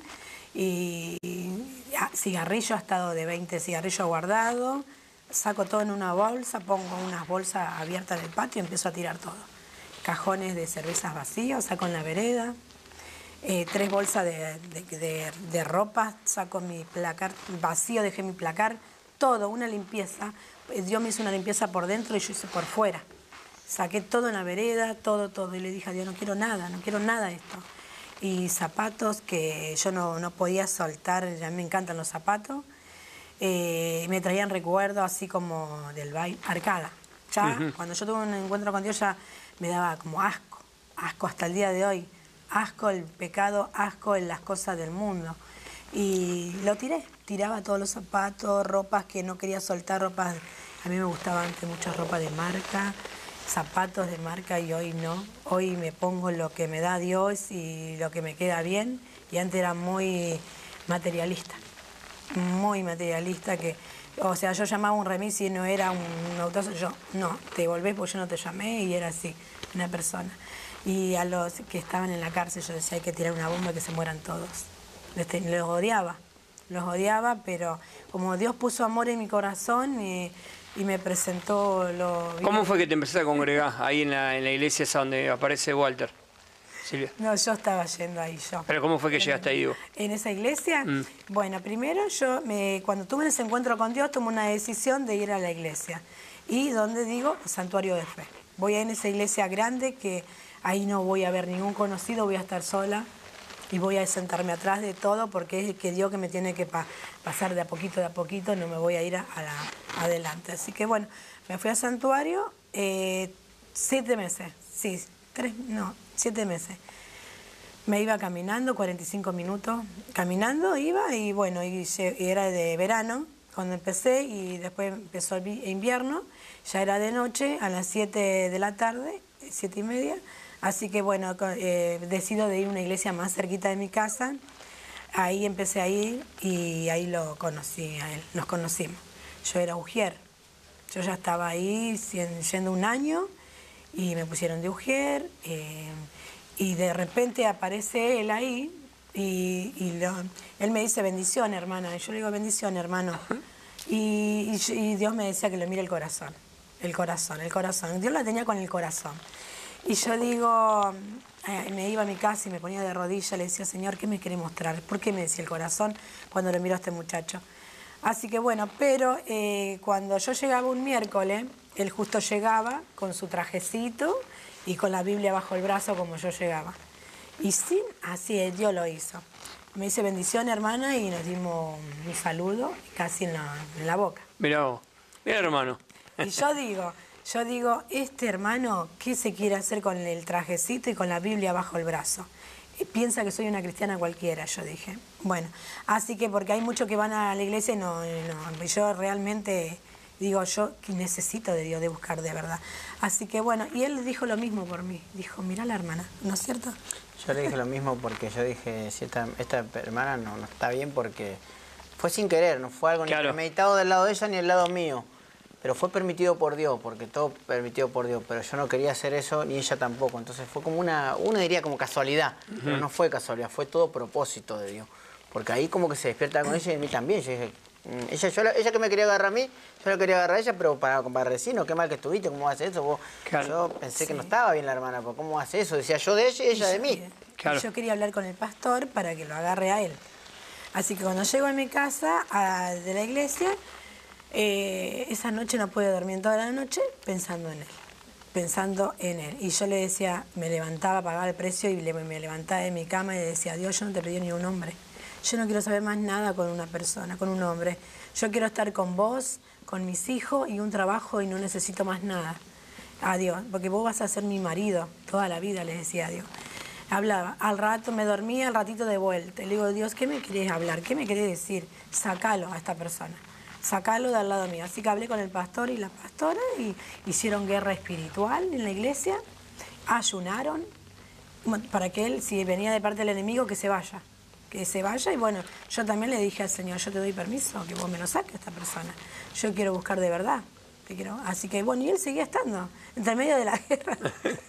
y, y ah, cigarrillo, ha estado de veinte cigarrillos guardados, saco todo en una bolsa, pongo unas bolsas abiertas del patio y empiezo a tirar todo. Cajones de cervezas vacíos, saco en la vereda, eh, tres bolsas de, de, de, de ropa, saco mi placar vacío, dejé mi placar, todo, una limpieza. Dios me hizo una limpieza por dentro y yo hice por fuera. Saqué todo en la vereda, todo, todo, y le dije a Dios, no quiero nada, no quiero nada de esto. Y zapatos que yo no, no podía soltar, ya me encantan los zapatos, eh, me traían recuerdos así como del baile, arcada. Ya, uh-huh. Cuando yo tuve un encuentro con Dios ya me daba como asco, asco hasta el día de hoy, asco el pecado, asco en las cosas del mundo. Y lo tiré, tiraba todos los zapatos, ropas que no quería soltar, ropas, a mí me gustaba antes mucho ropa de marca, zapatos de marca, y hoy no. Hoy me pongo lo que me da Dios y lo que me queda bien, y antes era muy materialista, muy materialista, que, o sea, yo llamaba un remis y no era un autazo, yo, no, te volvés porque yo no te llamé, y era así, una persona. Y a los que estaban en la cárcel yo decía, hay que tirar una bomba que se mueran todos. Les, los odiaba, los odiaba, pero como Dios puso amor en mi corazón, y, y me presentó lo... ¿Cómo fue que te empezaste a congregar ahí en la, en la iglesia esa donde aparece Walter, Silvia? No, yo estaba yendo ahí yo. ¿Pero cómo fue que llegaste ahí? ¿En esa iglesia? Mm. Bueno, primero yo, me, cuando tuve ese encuentro con Dios, tomé una decisión de ir a la iglesia. Y donde digo, Santuario de Fe. Voy a ir en esa iglesia grande, que ahí no voy a ver ningún conocido, voy a estar sola. Y voy a sentarme atrás de todo, porque es el que Dios que me tiene que pa pasar de a poquito, de a poquito, no me voy a ir a, a la, adelante. Así que bueno, me fui a Santuario, eh, siete meses, sí, tres, no, siete meses. Me iba caminando, cuarenta y cinco minutos, caminando iba, y bueno, y, y era de verano cuando empecé, y después empezó el invierno, ya era de noche, a las siete de la tarde, siete y media. Así que bueno, eh, decido de ir a una iglesia más cerquita de mi casa. Ahí empecé a ir y ahí lo conocí a él, nos conocimos. Yo era ujier, yo ya estaba ahí yendo un año y me pusieron de ujier, eh, y de repente aparece él ahí y, y lo, él me dice bendición, hermana, y yo le digo bendición, hermano. Y, y, y Dios me decía que le mire el corazón, el corazón, el corazón. Dios la tenía con el corazón. Y yo digo, eh, me iba a mi casa y me ponía de rodillas, le decía, Señor, ¿qué me quiere mostrar? ¿Por qué me decía el corazón cuando lo miro a este muchacho? Así que bueno, pero eh, cuando yo llegaba un miércoles, él justo llegaba con su trajecito y con la Biblia bajo el brazo como yo llegaba. Y sin, así Dios lo hizo. Me dice bendición, hermana, y nos dimos un saludo casi en la, en la boca. Mirá vos, mirá, hermano. Y yo digo... Yo digo, este hermano, ¿qué se quiere hacer con el trajecito y con la Biblia bajo el brazo? Piensa que soy una cristiana cualquiera, yo dije. Bueno, así que porque hay muchos que van a la iglesia y no, no, yo realmente digo, yo necesito de Dios, de buscar de verdad. Así que bueno, y él dijo lo mismo por mí. Dijo, mirá la hermana, ¿no es cierto? Yo le dije lo mismo porque yo dije, si esta, esta hermana no, no está bien, porque fue sin querer, no fue algo claro. ni premeditado del lado de ella ni del lado mío. Pero fue permitido por Dios, porque todo permitido por Dios, pero yo no quería hacer eso, ni ella tampoco. Entonces fue como una, uno diría como casualidad, uh-huh. pero no fue casualidad, fue todo propósito de Dios. Porque ahí como que se despierta con ella y a mí también. Yo dije, ella, yo, ella que me quería agarrar a mí, yo la quería agarrar a ella, pero para, para decir, no, qué mal que estuviste, ¿cómo hace eso? Vos, claro. Yo pensé sí. que no estaba bien la hermana, pero ¿cómo hace eso? Decía yo de ella y ella y de yo, mí. Claro. Yo quería hablar con el pastor para que lo agarre a él. Así que cuando llego a mi casa a, de la iglesia, Eh, esa noche no pude dormir toda la noche pensando en él, pensando en él. Y yo le decía, me levantaba, pagaba el precio y le, me levantaba de mi cama y le decía, Dios, yo no te pedí ni un hombre. Yo no quiero saber más nada con una persona, con un hombre. Yo quiero estar con vos, con mis hijos y un trabajo y no necesito más nada. a Dios, porque vos vas a ser mi marido toda la vida, le decía a Dios. Hablaba, al rato me dormía, al ratito de vuelta. Le digo, Dios, ¿qué me querés hablar? ¿Qué me querés decir? Sácalo a esta persona, sácalo de al lado mío. Así que hablé con el pastor y la pastora y hicieron guerra espiritual en la iglesia, ayunaron para que él, si venía de parte del enemigo, que se vaya. Que se vaya, y bueno, yo también le dije al Señor, yo te doy permiso que vos me lo saques a esta persona. Yo quiero buscar de verdad. Te quiero. Así que bueno, y él seguía estando, entre medio de la guerra.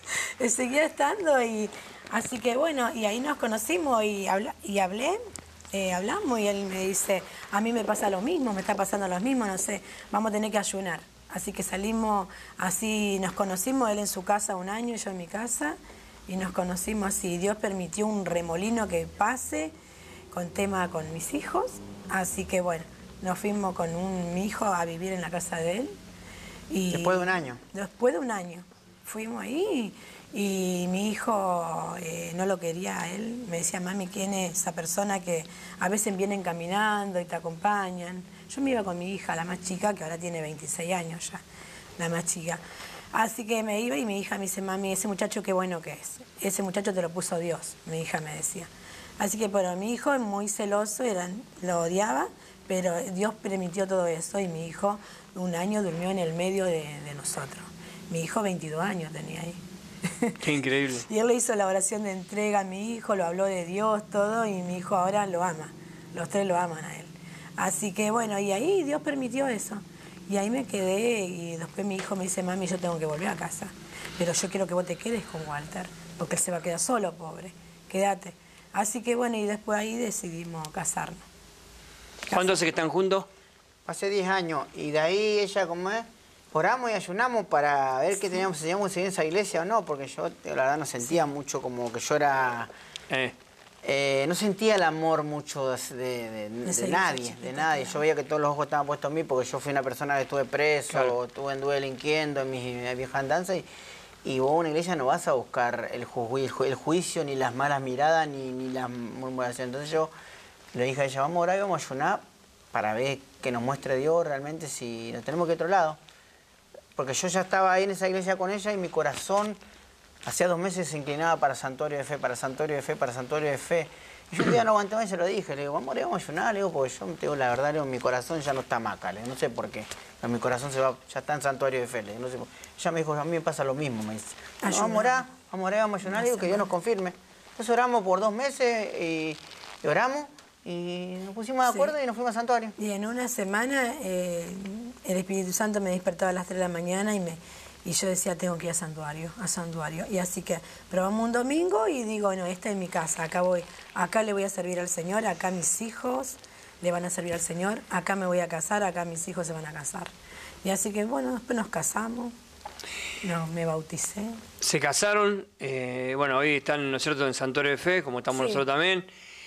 Él seguía estando y así que bueno, y ahí nos conocimos y, habla, y hablé, eh, hablamos y él me dice, a mí me pasa lo mismo, me está pasando lo mismo, no sé, vamos a tener que ayunar. Así que salimos, así nos conocimos, él en su casa un año y yo en mi casa, y nos conocimos así. Dios permitió un remolino que pase con tema con mis hijos, así que bueno, nos fuimos con un, mi hijo a vivir en la casa de él. Y después de un año. Después de un año. Fuimos ahí y, y mi hijo eh, no lo quería a él. Me decía, mami, ¿quién es esa persona que a veces vienen caminando y te acompañan? Yo me iba con mi hija, la más chica, que ahora tiene veintiséis años ya, la más chica. Así que me iba y mi hija me dice, mami, ese muchacho qué bueno que es. Ese muchacho te lo puso Dios, mi hija me decía. Así que, pero mi hijo es muy celoso, era, lo odiaba, pero Dios permitió todo eso y mi hijo un año durmió en el medio de, de nosotros. Mi hijo veintidós años tenía ahí. Qué increíble. Y él le hizo la oración de entrega a mi hijo, lo habló de Dios, todo, y mi hijo ahora lo ama. Los tres lo aman a él. Así que bueno, y ahí Dios permitió eso. Y ahí me quedé y después mi hijo me dice, mami, yo tengo que volver a casa. Pero yo quiero que vos te quedes con Walter, porque él se va a quedar solo, pobre. Quédate. Así que bueno, y después ahí decidimos casarnos. ¿Cuánto hace que están juntos? Hace diez años. Y de ahí ella, como es, oramos y ayunamos para ver qué teníamos, si teníamos que seguir en esa iglesia o no, porque yo la verdad no sentía mucho como que yo era... Eh. Eh, no sentía el amor mucho de, de, de, de nadie, de nadie. Yo veía que todos los ojos estaban puestos en mí porque yo fui una persona que estuve preso, claro. estuve anduve delinquiendo en mi, mi vieja andanza y, y vos a una iglesia no vas a buscar el, ju el, ju el juicio, ni las malas miradas, ni, ni las murmuraciones. Entonces yo le dije a ella, vamos a orar y vamos a ayunar para ver que nos muestre Dios realmente si nos tenemos que ir a otro lado. Porque yo ya estaba ahí en esa iglesia con ella y mi corazón... Hacía dos meses se inclinaba para santuario de fe, para santuario de fe, para santuario de fe. Y yo un día no aguanté más y se lo dije. Le digo, vamos, le vamos a ayunar, le digo, porque yo, te digo, la verdad, le digo, mi corazón ya no está más acá. Le digo, no sé por qué. Pero mi corazón se va, ya está en santuario de fe. Le digo, no sé por qué. Ella me dijo, a mí me pasa lo mismo, me dice. No, vamos a orar, vamos a orar, vamos a ayunar, le digo, que Dios nos confirme. Entonces oramos por dos meses y, y oramos y nos pusimos de acuerdo sí. y nos fuimos a santuario. Y en una semana eh, el Espíritu Santo me despertaba a las tres de la mañana y me... Y yo decía, tengo que ir a santuario, a santuario. Y así que probamos un domingo y digo, no, esta es mi casa, acá voy, acá le voy a servir al Señor, acá mis hijos le van a servir al Señor, acá me voy a casar, acá mis hijos se van a casar. Y así que, bueno, después nos casamos, no, me bauticé. Se casaron, eh, bueno, hoy están, ¿no es cierto?, en Santuario de Fe, como estamos sí. nosotros también.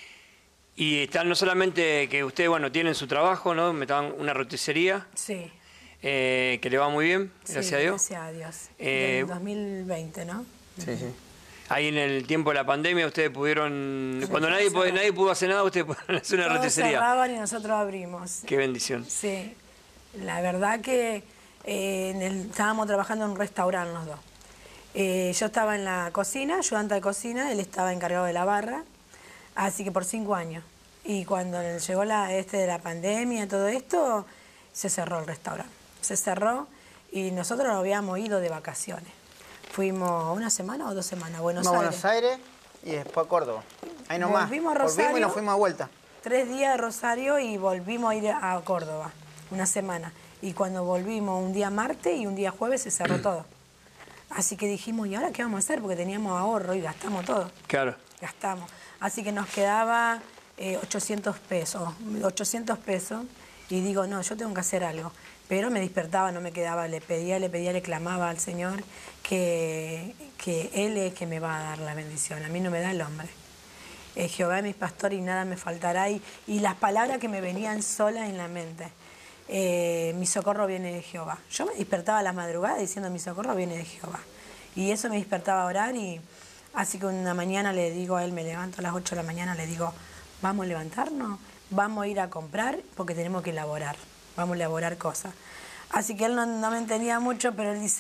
Y están no solamente que ustedes, bueno, tienen su trabajo, ¿no? Me dan una roticería. Sí. Eh, que le va muy bien, gracias sí, a Dios. Gracias a Dios. Eh, en dos mil veinte, ¿no? Sí, sí. Ahí en el tiempo de la pandemia ustedes pudieron, sí, cuando nadie, puede, nadie pudo hacer nada, ustedes pudieron hacer una Todos roticería. cerraban y nosotros abrimos. Qué bendición. Sí, la verdad que eh, en el, estábamos trabajando en un restaurante los dos. Eh, yo estaba en la cocina, ayudante de cocina, él estaba encargado de la barra, así que por cinco años. Y cuando llegó la, este de la pandemia, todo esto, se cerró el restaurante. Se cerró y nosotros nos habíamos ido de vacaciones. Fuimos una semana o dos semanas a Buenos no, Aires. Buenos Aires y después a Córdoba. Ahí nomás. Volvimos a Rosario. Volvimos y nos fuimos a vuelta. Tres días de Rosario y volvimos a ir a Córdoba, una semana. Y cuando volvimos un día martes y un día jueves se cerró todo. Así que dijimos, ¿y ahora qué vamos a hacer? Porque teníamos ahorro y gastamos todo. Claro. Gastamos. Así que nos quedaba eh, ochocientos pesos. ochocientos pesos. Y digo, no, yo tengo que hacer algo. Pero me despertaba, no me quedaba, le pedía, le pedía, le clamaba al Señor que, que Él es que me va a dar la bendición. A mí no me da el hombre. Eh, Jehová es mi pastor y nada me faltará. Y, y las palabras que me venían solas en la mente. Eh, mi socorro viene de Jehová. Yo me despertaba a la madrugada diciendo, mi socorro viene de Jehová. Y eso me despertaba a orar. Y así que una mañana le digo a él, me levanto a las ocho de la mañana, le digo, vamos a levantarnos, vamos a ir a comprar porque tenemos que elaborar. Vamos a elaborar cosas. Así que él no, no me entendía mucho, pero él dice,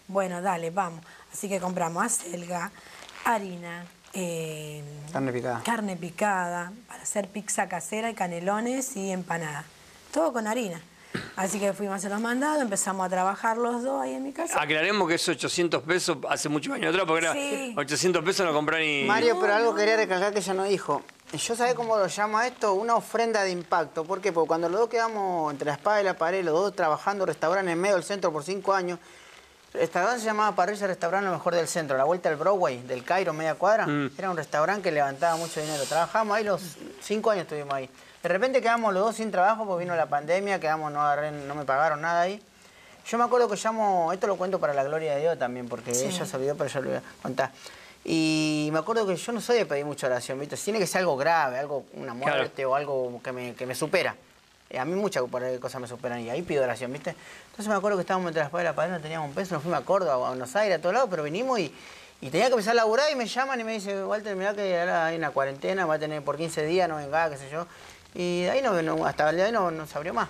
Bueno, dale, vamos. Así que compramos acelga, harina, eh, carne picada. carne picada, para hacer pizza casera y canelones y empanada. Todo con harina. Así que fuimos a hacer los mandados, empezamos a trabajar los dos ahí en mi casa. Aclaremos que esos ochocientos pesos hace muchos años atrás, porque Sí. era ochocientos pesos no compré ni... Mario, No, pero algo no, quería no. recalcar que ella no dijo. Yo sabés cómo lo llamo a esto, una ofrenda de impacto. ¿Por qué? Porque cuando los dos quedamos entre la espada y la pared, los dos trabajando restaurante en medio del centro por cinco años, el restaurante se llamaba Parrilla Restaurante Lo Mejor del Centro, a la vuelta del Broadway, del Cairo, media cuadra. Mm. Era un restaurante que levantaba mucho dinero. Trabajamos ahí, los cinco años estuvimos ahí. De repente quedamos los dos sin trabajo porque vino la pandemia, quedamos, no, agarré, no me pagaron nada ahí. Yo me acuerdo que llamo, esto lo cuento para la gloria de Dios también, porque Sí. ella se olvidó, pero yo lo voy a contar. Y me acuerdo que yo no soy de pedir mucha oración, ¿viste? Tiene que ser algo grave, algo, una muerte Claro. o algo que me, que me supera. Eh, A mí muchas cosas me superan y ahí pido oración, ¿viste? Entonces me acuerdo que estábamos entre las paredes y la pared, no teníamos un peso, nos fuimos a Córdoba, a Buenos Aires, a todos lados, pero vinimos y, y tenía que empezar a laburar y me llaman y me dicen, Walter, mirá que ahora hay una cuarentena, va a tener por quince días, no venga, qué sé yo. Y de ahí no, no- hasta el día de hoy no, no se abrió más.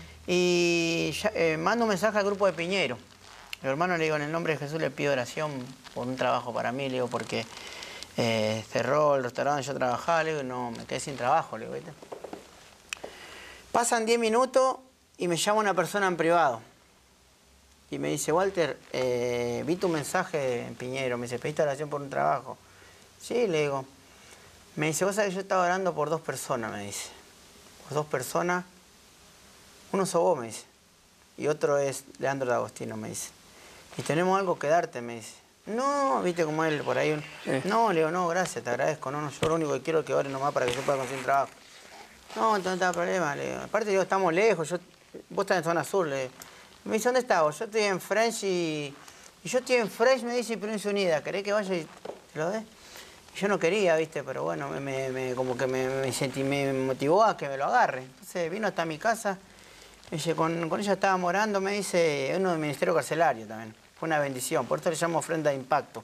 Y ya, eh, mando un mensaje al grupo de Piñero. Mi hermano le digo, en el nombre de Jesús le pido oración por un trabajo para mí, le digo, porque eh, cerró el restaurante donde yo trabajaba, le digo, no, me quedé sin trabajo, le digo, ¿viste? Pasan diez minutos y me llama una persona en privado. Y me dice, Walter, eh, vi tu mensaje en Piñero, me dice, pediste oración por un trabajo. Sí, le digo. Me dice, vos sabés que yo estaba orando por dos personas, me dice. Por dos personas. Uno sos vos, me dice. Y otro es Leandro D'Agostino, me dice. Y tenemos algo que darte, me dice. No, viste como él por ahí. Un... Sí. No, le digo, no, gracias, te agradezco. No, no, yo lo único que quiero es que ores nomás para que yo pueda conseguir trabajo. No, entonces no te da problema. Le digo. Aparte, digo, estamos lejos. Yo... Vos estás en zona sur. Le digo. Me dice, ¿dónde estás vos? Yo estoy en French y... Y yo estoy en French, me dice, y Provincia Unida. ¿Querés que vaya y te lo dé? Yo no quería, viste, pero bueno, me, me, me- como que me, me, sentí, me motivó a que me lo agarre. Entonces vino hasta mi casa. Me dice, con, con ella estaba morando, me dice, uno del Ministerio Carcelario también. Fue una bendición. Por eso le llamo ofrenda de impacto.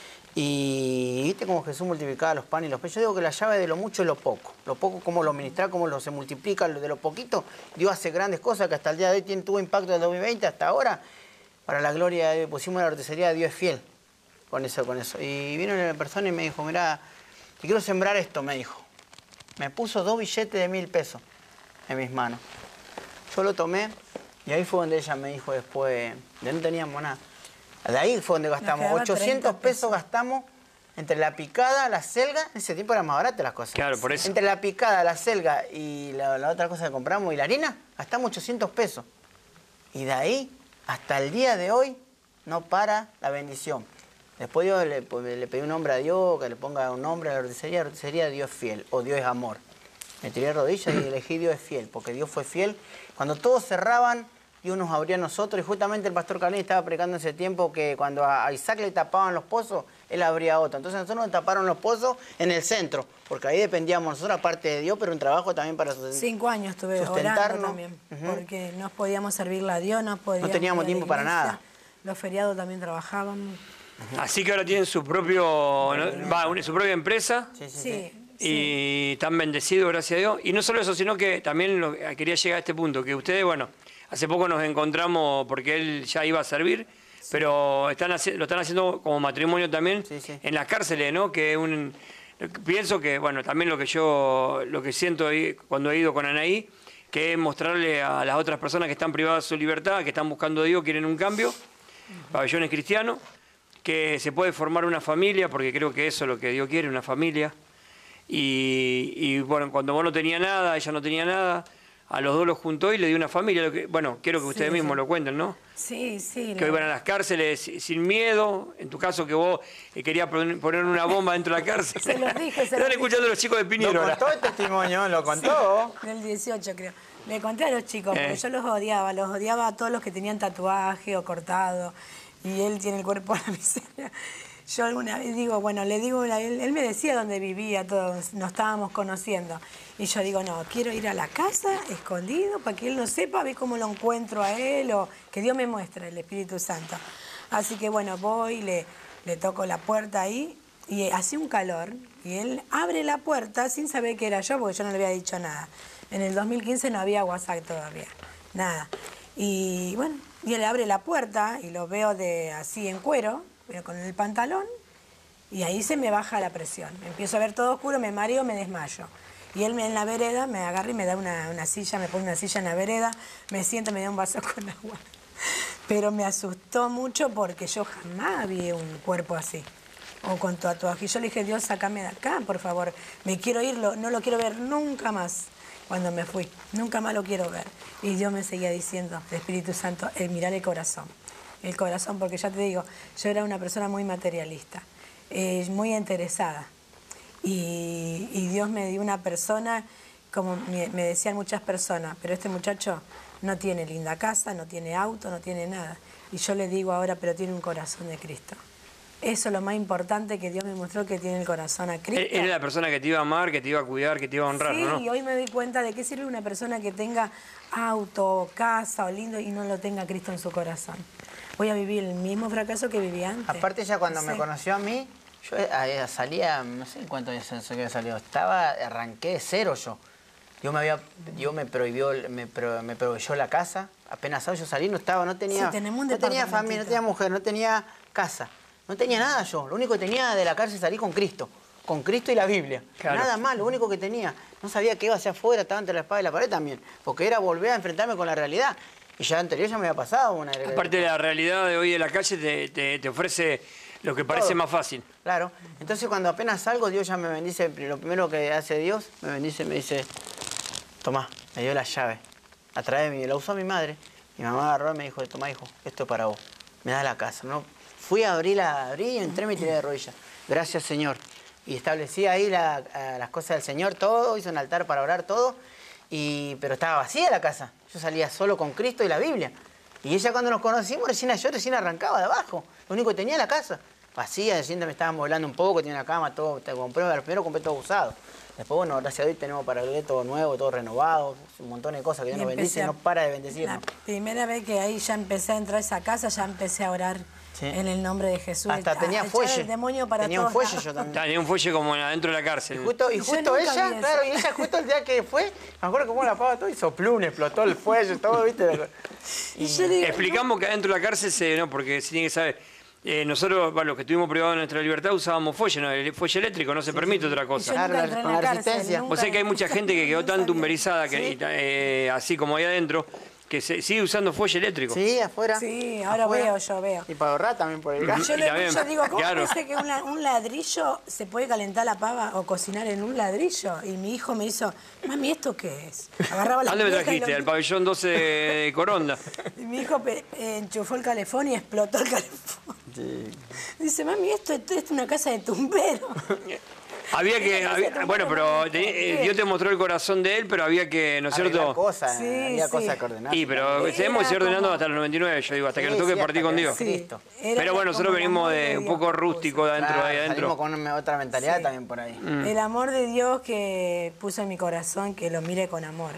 Y viste cómo Jesús multiplicaba los panes y los peces. Yo digo que la llave de lo mucho es lo poco. Lo poco, cómo lo ministrar, cómo lo se multiplica. Lo de lo poquito, Dios hace grandes cosas que hasta el día de hoy tiene, tuvo impacto del dos mil veinte hasta ahora. Para la gloria de Dios, pusimos la roticería, Dios es fiel. Con eso, con eso. Y vino una persona y me dijo, mirá, te quiero sembrar esto, me dijo. Me puso dos billetes de mil pesos en mis manos. Yo lo tomé y ahí fue donde ella me dijo después, de no teníamos nada. De ahí fue donde gastamos. quedaba ochocientos treinta pesos gastamos entre la picada, la selga. En ese tiempo eran más baratas las cosas. Claro, por eso. Entre la picada, la selga y la, la otra cosa que compramos y la harina, gastamos ochocientos pesos. Y de ahí hasta el día de hoy no para la bendición. Después yo le, le pedí un nombre a Dios, que le ponga un nombre a la roticería. La roticería Dios es fiel o Dios es amor. Me tiré de rodillas y elegí Dios es fiel, porque Dios fue fiel. Cuando todos cerraban, Dios nos abría a nosotros. Y justamente el pastor Carlín estaba predicando en ese tiempo que cuando a Isaac le tapaban los pozos, él abría otro. Entonces nosotros nos taparon los pozos en el centro, porque ahí dependíamos nosotros, aparte de Dios, pero un trabajo también para sus- Cinco años estuve orando sustentarnos. también, Ujú. porque no podíamos servirle a Dios, no podíamos teníamos ir a la tiempo para iglesia. nada. Los feriados también trabajábamos. Así que ahora tienen su propio, ¿no? Va, una- su propia empresa. Sí, sí, sí. Sí, Y están bendecidos, gracias a Dios. Y no solo eso, sino que también lo- quería llegar a este punto, que ustedes, bueno, hace poco nos encontramos porque él ya iba a servir, pero están haci- lo están haciendo como matrimonio también Sí, sí. en las cárceles, ¿no? Que un, pienso que, bueno, también lo que yo, lo que siento ahí cuando he ido con Anaí, que es mostrarle a las otras personas que están privadas de su libertad, que están buscando a Dios, quieren un cambio, pabellones cristianos, que se puede formar una familia, porque creo que eso es lo que Dios quiere, una familia. Y, y, bueno, cuando vos no tenías nada, ella no tenía nada, a los dos los juntó y le dio una familia. Lo que, bueno, quiero que Sí, ustedes mismos sí. lo cuenten, ¿no? sí, sí. Que la- hoy van a las cárceles si- sin miedo. En tu caso, que vos eh, querías pon- poner una bomba dentro de la cárcel. Se los dije, se Están los escuchando dije. los chicos de Lo Piñero ahora. contó el testimonio, lo contó. Del dieciocho, creo. Le conté a los chicos, porque Eh. yo los odiaba, los odiaba a todos los que tenían tatuaje o cortado, y él tiene el cuerpo a la miseria. Yo alguna vez digo, bueno, le digo, una- él, él me decía dónde vivía, todos nos estábamos conociendo. Y yo digo, no, quiero ir a la casa, escondido, para que él no sepa, ver cómo lo encuentro a él, o que Dios me muestre, el Espíritu Santo. Así que bueno, voy, le, le toco la puerta ahí, y hacía un calor, y él abre la puerta sin saber que era yo, porque yo no le había dicho nada. En el dos mil quince no había WhatsApp todavía, nada. Y bueno, Y él abre la puerta y lo veo de así en cuero, pero con el pantalón, y ahí se me baja la presión. Empiezo a ver todo oscuro, me mareo, me desmayo. Y él me, en la vereda me agarra y me da una, una silla, me pone una silla en la vereda, me sienta, me da un vaso con agua. Pero me asustó mucho porque yo jamás vi un cuerpo así, o con tatuaje. Y yo le dije, Dios, sácame de acá, por favor. Me quiero ir, lo, no lo quiero ver nunca más. Cuando me fui, nunca más lo quiero ver. Y Dios me seguía diciendo, el Espíritu Santo, el mirar el corazón. El corazón, porque ya te digo, yo era una persona muy materialista, eh, muy interesada. Y, y Dios me dio una persona, como me, me decían muchas personas, pero este muchacho no tiene linda casa, no tiene auto, no tiene nada. Y yo le digo ahora, pero tiene un corazón de Cristo. Eso es lo más importante, que Dios me mostró, que tiene el corazón a Cristo. Era la persona que te iba a amar, que te iba a cuidar, que te iba a honrar, sí, ¿no? Sí, y hoy me doy cuenta de qué sirve una persona que tenga auto, casa o lindo y no lo tenga Cristo en su corazón. Voy a vivir el mismo fracaso que viví antes. Aparte, ella cuando Sí. me conoció a mí, yo eh, salía, no sé cuántos días se había salido, estaba, arranqué de cero yo. Yo me había, yo me prohibió, me, pro, me proveyó la casa, apenas yo salí, no estaba, no tenía, Sí, tenemos un no tenía familia, no tenía mujer, no tenía casa, no tenía nada yo. Lo único que tenía de la cárcel salí con Cristo, con Cristo y la Biblia. Claro. Nada más, lo único que tenía. No sabía qué iba hacia afuera, estaba entre la espada y la pared también, porque era volver a enfrentarme con la realidad. Y ya anterior ya me había pasado una... Aparte, la realidad de hoy de la calle te, te, te ofrece lo que parece Todo. más fácil. Claro. Entonces, cuando apenas salgo, Dios ya me bendice. Lo primero que hace Dios, me bendice, me dice, tomá, me dio la llave. A través de mí, la usó mi madre. Mi mamá agarró y me dijo, tomá, hijo, esto es para vos. Me da la casa, ¿no? Fui a abrir, la abrí y entré y me tiré de rodillas. Gracias, Señor. Y establecí ahí la, las cosas del Señor, todo. Hice un altar para orar, todo. Y, pero estaba vacía la casa. Yo salía solo con Cristo y la Biblia. Y ella, cuando nos conocimos, recién yo recién arrancaba de abajo. Lo único que tenía era la casa. Vacía, recién me estaba modelando un poco, tenía una cama, todo. Te compré, primero compré todo usado. Después, bueno, gracias a Dios tenemos para el todo nuevo, todo renovado, un montón de cosas que Dios nos bendice, a, no para de bendecirnos. La primera vez que ahí ya empecé a entrar a esa casa, ya empecé a orar. Sí. En el nombre de Jesús. Hasta a, tenía a fuelle. El demonio para tenía un fuelle yo también. Tenía un fuelle como adentro de la cárcel. Y justo, y justo ella, claro, y ella justo el día que fue, me acuerdo cómo la pava todo y sopló, explotó el fuelle, todo, ¿viste? Y, y yo digo, explicamos no. que adentro de la cárcel se, no, porque se tiene que saber. Eh, nosotros, bueno, los que estuvimos privados de nuestra libertad, usábamos fuelle, ¿no? El fuelle eléctrico, no se sí, permite sí. otra cosa. Claro, la, con la resistencia. O sea que hay mucha gente que quedó tan tumberizada, que, ¿sí? eh, así como ahí adentro, que se sigue usando fuelle eléctrico. Sí, afuera. Sí, ahora afuera. veo, yo veo. Y para ahorrar también por el gas. Yo, le, yo digo, ¿cómo claro. dice que una, un ladrillo se puede calentar la pava o cocinar en un ladrillo? Y mi hijo me hizo, mami, ¿esto qué es? Agarraba la ¿Dónde me trajiste? Lo... Al pabellón doce de Coronda. Y mi hijo enchufó el calefón y explotó el calefón. Sí. Dice, mami, esto, esto es una casa de tumbero. Había que, había, bueno, pero te, eh, Dios te mostró el corazón de él, pero había que, ¿no es cierto? Había cosas, sí, había sí. cosas que ordenar. Sí, pero debemos ir ordenando como... hasta los noventa y nueve, yo digo, hasta sí, que nos toque sí, partir con Dios. Sí. Pero bueno, nosotros venimos de un poco rústico de adentro, claro, ahí adentro. Salimos con otra mentalidad sí. también por ahí. Mm. El amor de Dios que puso en mi corazón, que lo mire con amor.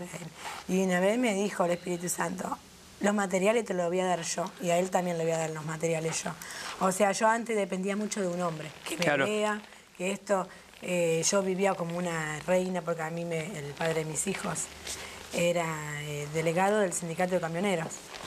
Y una vez me dijo el Espíritu Santo, los materiales te los voy a dar yo, y a él también le voy a dar los materiales yo. O sea, yo antes dependía mucho de un hombre, que me claro. vea, que esto... Eh, yo vivía como una reina porque a mí me, el padre de mis hijos era eh, delegado del sindicato de camioneros.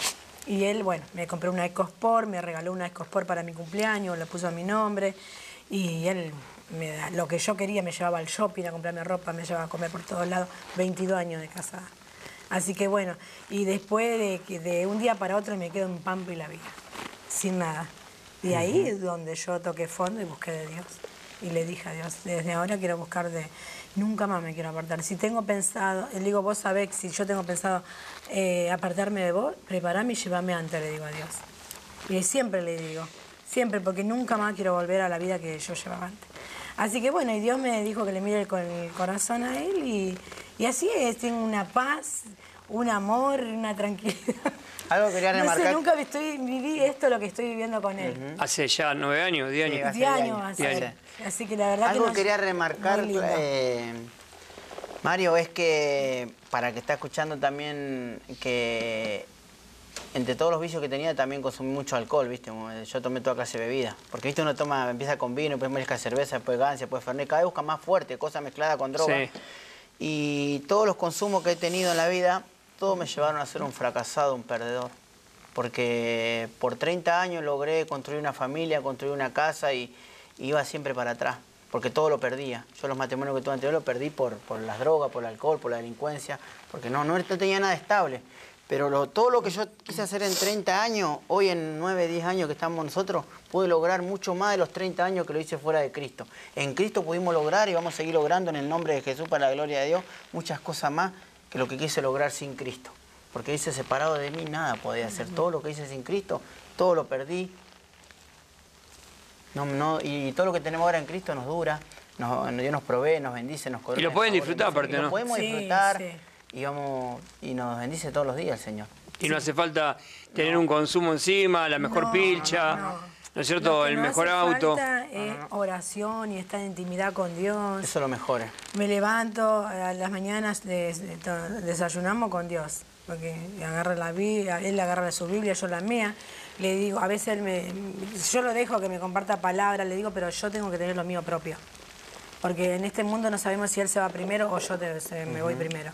Y él, bueno, me compró una EcoSport, me regaló una EcoSport para mi cumpleaños, lo puso a mi nombre. Y él, me da, lo que yo quería, me llevaba al shopping a comprarme ropa, me llevaba a comer por todos lados, veintidós años de casada. Así que bueno, y después de, de un día para otro me quedo en Pampa y la vida, sin nada. Y ahí es donde yo toqué fondo y busqué de Dios. Y le dije a Dios, desde ahora quiero buscar de... Nunca más me quiero apartar. Si tengo pensado, le digo, vos sabés que si yo tengo pensado eh, apartarme de vos, preparame y llévame antes, le digo a Dios. Y siempre le digo, siempre, porque nunca más quiero volver a la vida que yo llevaba antes. Así que bueno, y Dios me dijo que le mire con el corazón a él y, y así es, tengo una paz, un amor, una tranquilidad. Algo quería remarcar. No sé, nunca estoy, viví esto lo que estoy viviendo con él. Uh-huh. Hace ya nueve años, diez años. Sí, diez años, hace. años. Así que la verdad Algo que no, quería remarcar, eh, Mario, es que para que está escuchando también que entre todos los vicios que tenía también consumí mucho alcohol, ¿viste? Yo tomé toda clase de bebida. Porque, ¿viste? Uno toma, empieza con vino, después mezcla cerveza, después gancia, después fernet, cada vez busca más fuerte, cosas mezcladas con droga. Sí. Y todos los consumos que he tenido en la vida, todos me llevaron a ser un fracasado, un perdedor. porque por treinta años logré construir una familia, construir una casa y, y iba siempre para atrás, porque todo lo perdía. Yo los matrimonios que tuve anterior los perdí por, por las drogas, por el alcohol, por la delincuencia, porque no, no, no tenía nada estable. Pero lo, todo lo que yo quise hacer en treinta años, hoy en nueve, diez años que estamos nosotros, pude lograr mucho más de los treinta años que lo hice fuera de Cristo. En Cristo pudimos lograr y vamos a seguir logrando en el nombre de Jesús, para la gloria de Dios, muchas cosas más que lo que quise lograr sin Cristo. Porque dice, separado de mí nada podía hacer. Todo lo que hice sin Cristo, todo lo perdí. No, no, y todo lo que tenemos ahora en Cristo nos dura, nos, Dios nos provee, nos bendice, nos corona. Y lo pueden disfrutar aparte, ¿no? Lo podemos Sí, disfrutar. sí. Y, vamos, y nos bendice todos los días el Señor. Y no hace falta tener un consumo encima, la mejor No, pilcha, no, ¿no, no. es cierto? Lo que El no mejor hace auto. falta es oración y estar en intimidad con Dios. Eso es lo mejor. eh. Me levanto a las mañanas, des- de- desayunamos con Dios, porque agarra la Biblia, él agarra su Biblia, yo la mía. Le digo, a veces él me, yo lo dejo que me comparta palabras, le digo, pero yo tengo que tener lo mío propio. Porque en este mundo no sabemos si él se va primero o yo te- se- me voy primero.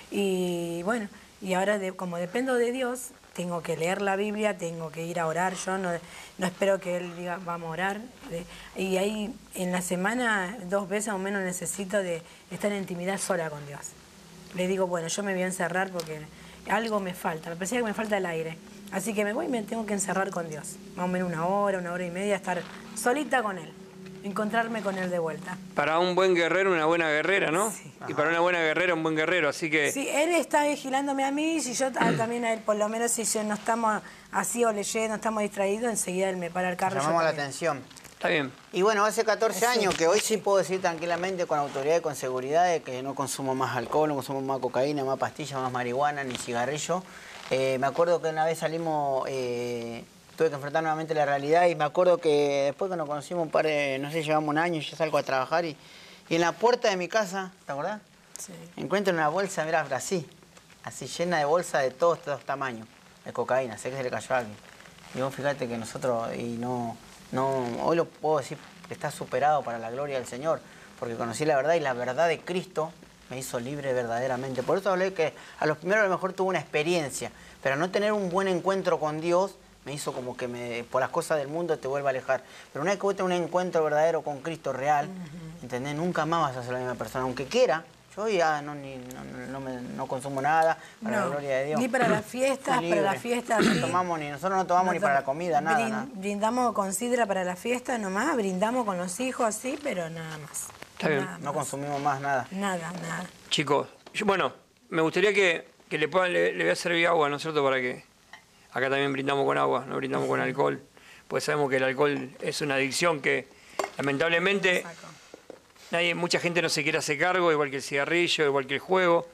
Y bueno, y ahora de- como dependo de Dios, tengo que leer la Biblia, tengo que ir a orar. Yo no, no espero que él diga, vamos a orar. De- y ahí en la semana, dos veces o menos necesito de estar en intimidad sola con Dios. Le digo, bueno, yo me voy a encerrar porque algo me falta, me parecía que me falta el aire. Así que me voy y me tengo que encerrar con Dios. Más o menos una hora, una hora y media, estar solita con Él. Encontrarme con Él de vuelta. Para un buen guerrero, una buena guerrera, ¿no? Sí. Y para una buena guerrera, un buen guerrero. Así que Sí, Él está vigilándome a mí y yo a- también a Él. Por lo menos si yo no estamos así o leyendo, estamos distraídos, enseguida Él me para el carro. yo Llamamos la también. atención. está bien. Y bueno, hace catorce Sí, años que hoy sí sí. puedo decir tranquilamente con autoridad y con seguridad de que no consumo más alcohol, no consumo más cocaína, más pastillas, más marihuana, ni cigarrillo. Eh, me acuerdo que una vez salimos, eh, tuve que enfrentar nuevamente la realidad y me acuerdo que después que nos conocimos un par de, no sé, llevamos un año y yo salgo a trabajar y, y en la puerta de mi casa, ¿te acordás? Sí. Encuentro una bolsa, mira, así, así llena de bolsas de todos estos tamaños, de cocaína, sé que se le cayó a alguien. Y vos fíjate que nosotros, y no, no, hoy lo puedo decir que está superado para la gloria del Señor, porque conocí la verdad y la verdad de Cristo me hizo libre verdaderamente. Por eso hablé que a los primeros a lo mejor tuve una experiencia, pero no tener un buen encuentro con Dios me hizo como que me, por las cosas del mundo te vuelva a alejar. Pero una vez que vos tenés un encuentro verdadero con Cristo real, ¿entendés? Nunca más vas a ser la misma persona, aunque quiera. Yo ya no, ni, no, no, me- no consumo nada, para la No, gloria de Dios. ni para las fiestas, Soy para libre. las fiestas, No sí. tomamos ni, nosotros no tomamos ni para la comida, nada, Brin- nada. Brindamos con sidra para la fiesta nomás, brindamos con los hijos así, pero nada más. Está bien. Nada No más. consumimos más nada. Nada, nada. Chicos, yo- bueno, me gustaría que, que le, puedan, le, le voy a servir agua, ¿no es cierto? Para que acá también brindamos con agua, no brindamos con alcohol. Pues sabemos que el alcohol es una adicción que lamentablemente Saco. nadie, mucha gente no se quiere hacer cargo, igual que el cigarrillo, igual que el juego.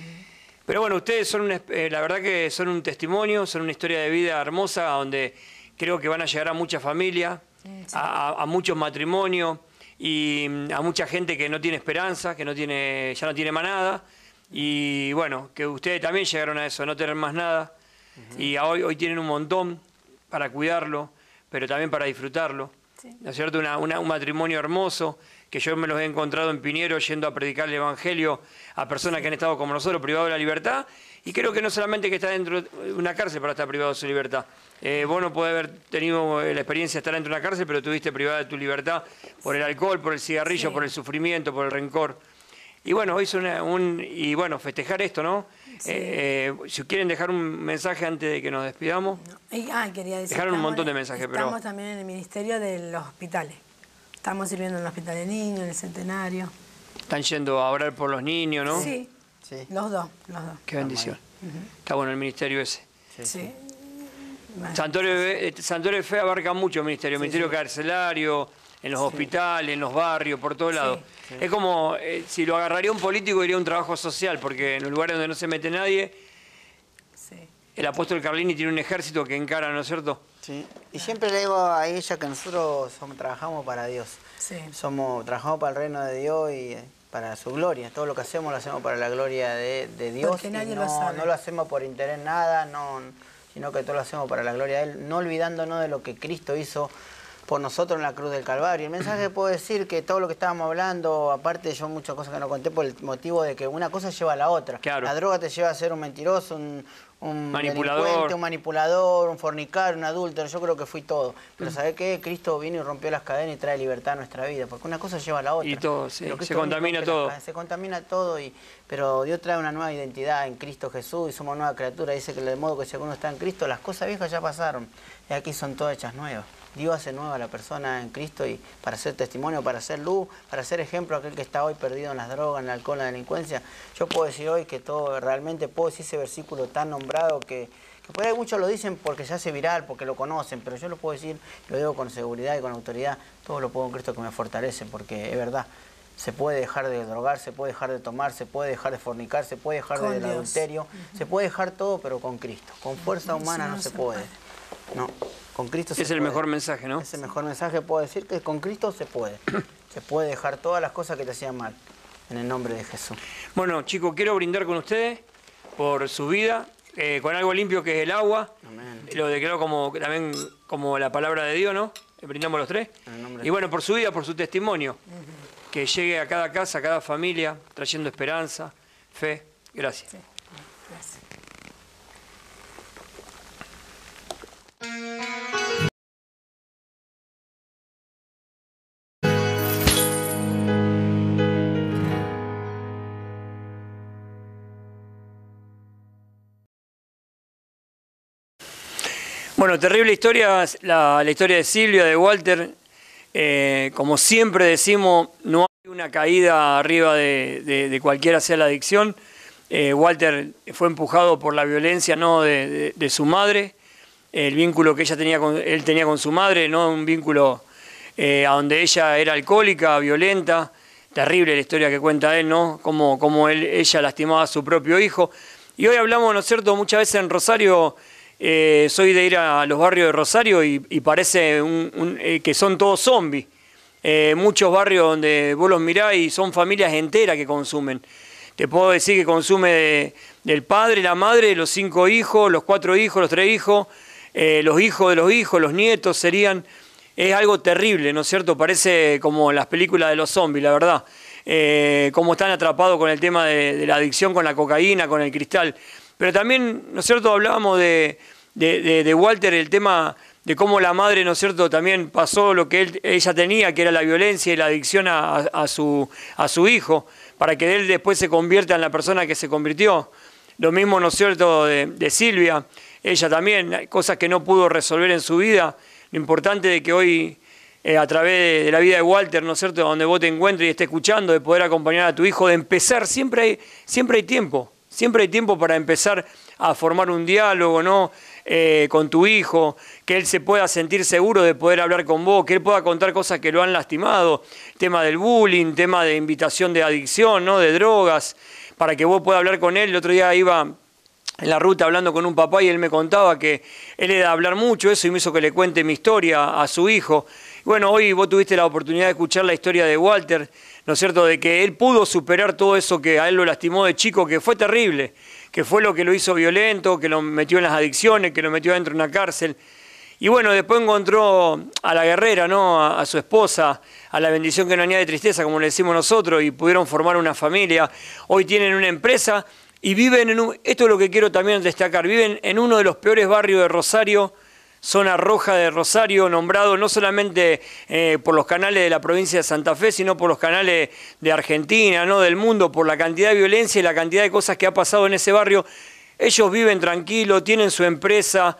Pero bueno, ustedes son una, eh, la verdad que son un testimonio, son una historia de vida hermosa donde creo que van a llegar a muchas familias, a, a- a muchos matrimonios y mm, a mucha gente que no tiene esperanza, que no tiene, ya no tiene más nada. Y bueno, que ustedes también llegaron a eso, a no tener más nada. Y a hoy, hoy tienen un montón para cuidarlo, pero también para disfrutarlo. Sí. ¿No es cierto? Una- una- un matrimonio hermoso, que yo me los he encontrado en Piñero yendo a predicar el Evangelio a personas que han estado como nosotros, privados de la libertad, y creo que no solamente que está dentro de una cárcel para estar privado de su libertad. Eh, vos no podés haber tenido eh, la experiencia de estar dentro de una cárcel, pero tuviste privada de tu libertad por el alcohol, por el cigarrillo, Sí. por el sufrimiento, por el rencor. Y bueno, hoy es una- un, y bueno, festejar esto, ¿no? Eh, eh, si quieren dejar un mensaje antes de que nos despidamos. Y, ah, quería decir, Dejaron un estamos montón de en- mensajes, pero- Estamos también en el Ministerio de los Hospitales. Estamos sirviendo en el Hospital de Niños, en el Centenario. Están yendo a orar por los niños, ¿no? Sí, Sí. los dos, los dos. Qué bendición. Está bueno el ministerio ese. Sí, Sí. sí. Bueno, Santuario de, eh, Santuario de Fe abarca mucho ministerio, ministerio carcelario, en los hospitales, en los barrios, por todos lados. sí. Es como, eh, si lo agarraría un político, iría a un trabajo social, porque en los lugares donde no se mete nadie, sí. el apóstol Carlini tiene un ejército que encara, ¿no es cierto? Sí. Y siempre le digo a ella que nosotros somos, trabajamos para Dios. Sí. Somos, trabajamos para el reino de Dios y eh, para su gloria. Todo lo que hacemos lo hacemos para la gloria de, de Dios. Porque nadie y lo no, sabe. no lo hacemos por interés nada, no, sino que todo lo hacemos para la gloria de Él, no olvidándonos de lo que Cristo hizo por nosotros en la cruz del Calvario. El mensaje puedo decir que todo lo que estábamos hablando, aparte yo muchas cosas que no conté por el motivo de que una cosa lleva a la otra. Claro. La droga te lleva a ser un mentiroso, un, un manipulador. delincuente, un manipulador, un fornicario, un adúltero. Yo creo que fui todo. Pero mm. ¿sabés qué? Cristo vino y rompió las cadenas y trae libertad a nuestra vida. Porque una cosa lleva a la otra. Y todo, sí. Se contamina todo. Las, se contamina todo, y, pero Dios trae una nueva identidad en Cristo Jesús y somos nueva criatura. Dice que de modo que si uno está en Cristo, las cosas viejas ya pasaron. Y aquí son todas hechas nuevas. Dios hace nueva a la persona en Cristo y para ser testimonio, para ser luz, para ser ejemplo a aquel que está hoy perdido en las drogas, en el alcohol, en la delincuencia. Yo puedo decir hoy que todo, realmente puedo decir ese versículo tan nombrado que, que por ahí muchos lo dicen porque se hace viral, porque lo conocen, pero yo lo puedo decir, lo digo con seguridad y con autoridad, todo lo puedo en Cristo que me fortalece, porque es verdad. Se puede dejar de drogar, se puede dejar de tomar, se puede dejar de fornicar, se puede dejar del adulterio, uh-huh. se puede dejar todo, pero con Cristo. Con fuerza humana no, no se, se puede. puede. No, con Cristo se es puede. el mejor mensaje, ¿no? Es el mejor mensaje, puedo decir que con Cristo se puede. Se puede dejar todas las cosas que te hacían mal, en el nombre de Jesús. Bueno, chicos, quiero brindar con ustedes por su vida, eh, con algo limpio que es el agua. Amén. Lo declaro como, también como la palabra de Dios, ¿no? Brindamos los tres. Y bueno, por su vida, por su testimonio. Uh-huh. Que llegue a cada casa, a cada familia, trayendo esperanza, fe. Gracias. Sí. Gracias. Bueno, terrible historia, la, la historia de Silvia, de Walter. Eh, como siempre decimos, no hay una caída arriba de, de, de cualquiera sea la adicción. Eh, Walter fue empujado por la violencia, no de, de, de su madre, el vínculo que ella tenía con, él tenía con su madre, no un vínculo eh, a donde ella era alcohólica, violenta. Terrible la historia que cuenta él, ¿no? Cómo, cómo él, ella lastimaba a su propio hijo. Y hoy hablamos, ¿no es cierto?, muchas veces en Rosario. Eh, soy de ir a los barrios de Rosario y, y parece un, un, eh, que son todos zombies. Eh, muchos barrios donde vos los mirás y son familias enteras que consumen. Te puedo decir que consume de, del padre, la madre, los cinco hijos, los cuatro hijos, los tres hijos, eh, los hijos de los hijos, los nietos serían... Es algo terrible, ¿no es cierto? Parece como las películas de los zombies, la verdad. Eh, cómo están atrapados con el tema de, de la adicción, con la cocaína, con el cristal. Pero también, ¿no es cierto?, hablábamos de, de, de, de Walter, el tema de cómo la madre, ¿no es cierto?, también pasó lo que él, ella tenía, que era la violencia y la adicción a, a, su, a su hijo, para que él después se convierta en la persona que se convirtió. Lo mismo, ¿no es cierto?, de, de Silvia, ella también, hay cosas que no pudo resolver en su vida. Lo importante es que hoy, eh, a través de, de la vida de Walter, ¿no es cierto?, donde vos te encuentres y estés escuchando, de poder acompañar a tu hijo, de empezar, siempre hay, siempre hay tiempo. Siempre hay tiempo para empezar a formar un diálogo, ¿no?, eh, con tu hijo, que él se pueda sentir seguro de poder hablar con vos, que él pueda contar cosas que lo han lastimado, tema del bullying, tema de invitación de adicción, ¿no?, de drogas, para que vos puedas hablar con él. El otro día iba en la ruta hablando con un papá y él me contaba que él era de hablar mucho eso y me hizo que le cuente mi historia a su hijo. Y bueno, hoy vos tuviste la oportunidad de escuchar la historia de Walter, ¿no es cierto?, de que él pudo superar todo eso que a él lo lastimó de chico, que fue terrible, que fue lo que lo hizo violento, que lo metió en las adicciones, que lo metió dentro de una cárcel. Y bueno, después encontró a la guerrera, ¿no?, a, a su esposa, a la bendición que no añade tristeza, como le decimos nosotros, y pudieron formar una familia. Hoy tienen una empresa y viven en un... Esto es lo que quiero también destacar, viven en uno de los peores barrios de Rosario, zona roja de Rosario, nombrado no solamente eh, por los canales de la provincia de Santa Fe, sino por los canales de Argentina, ¿no?, del mundo, por la cantidad de violencia y la cantidad de cosas que ha pasado en ese barrio. Ellos viven tranquilos, tienen su empresa.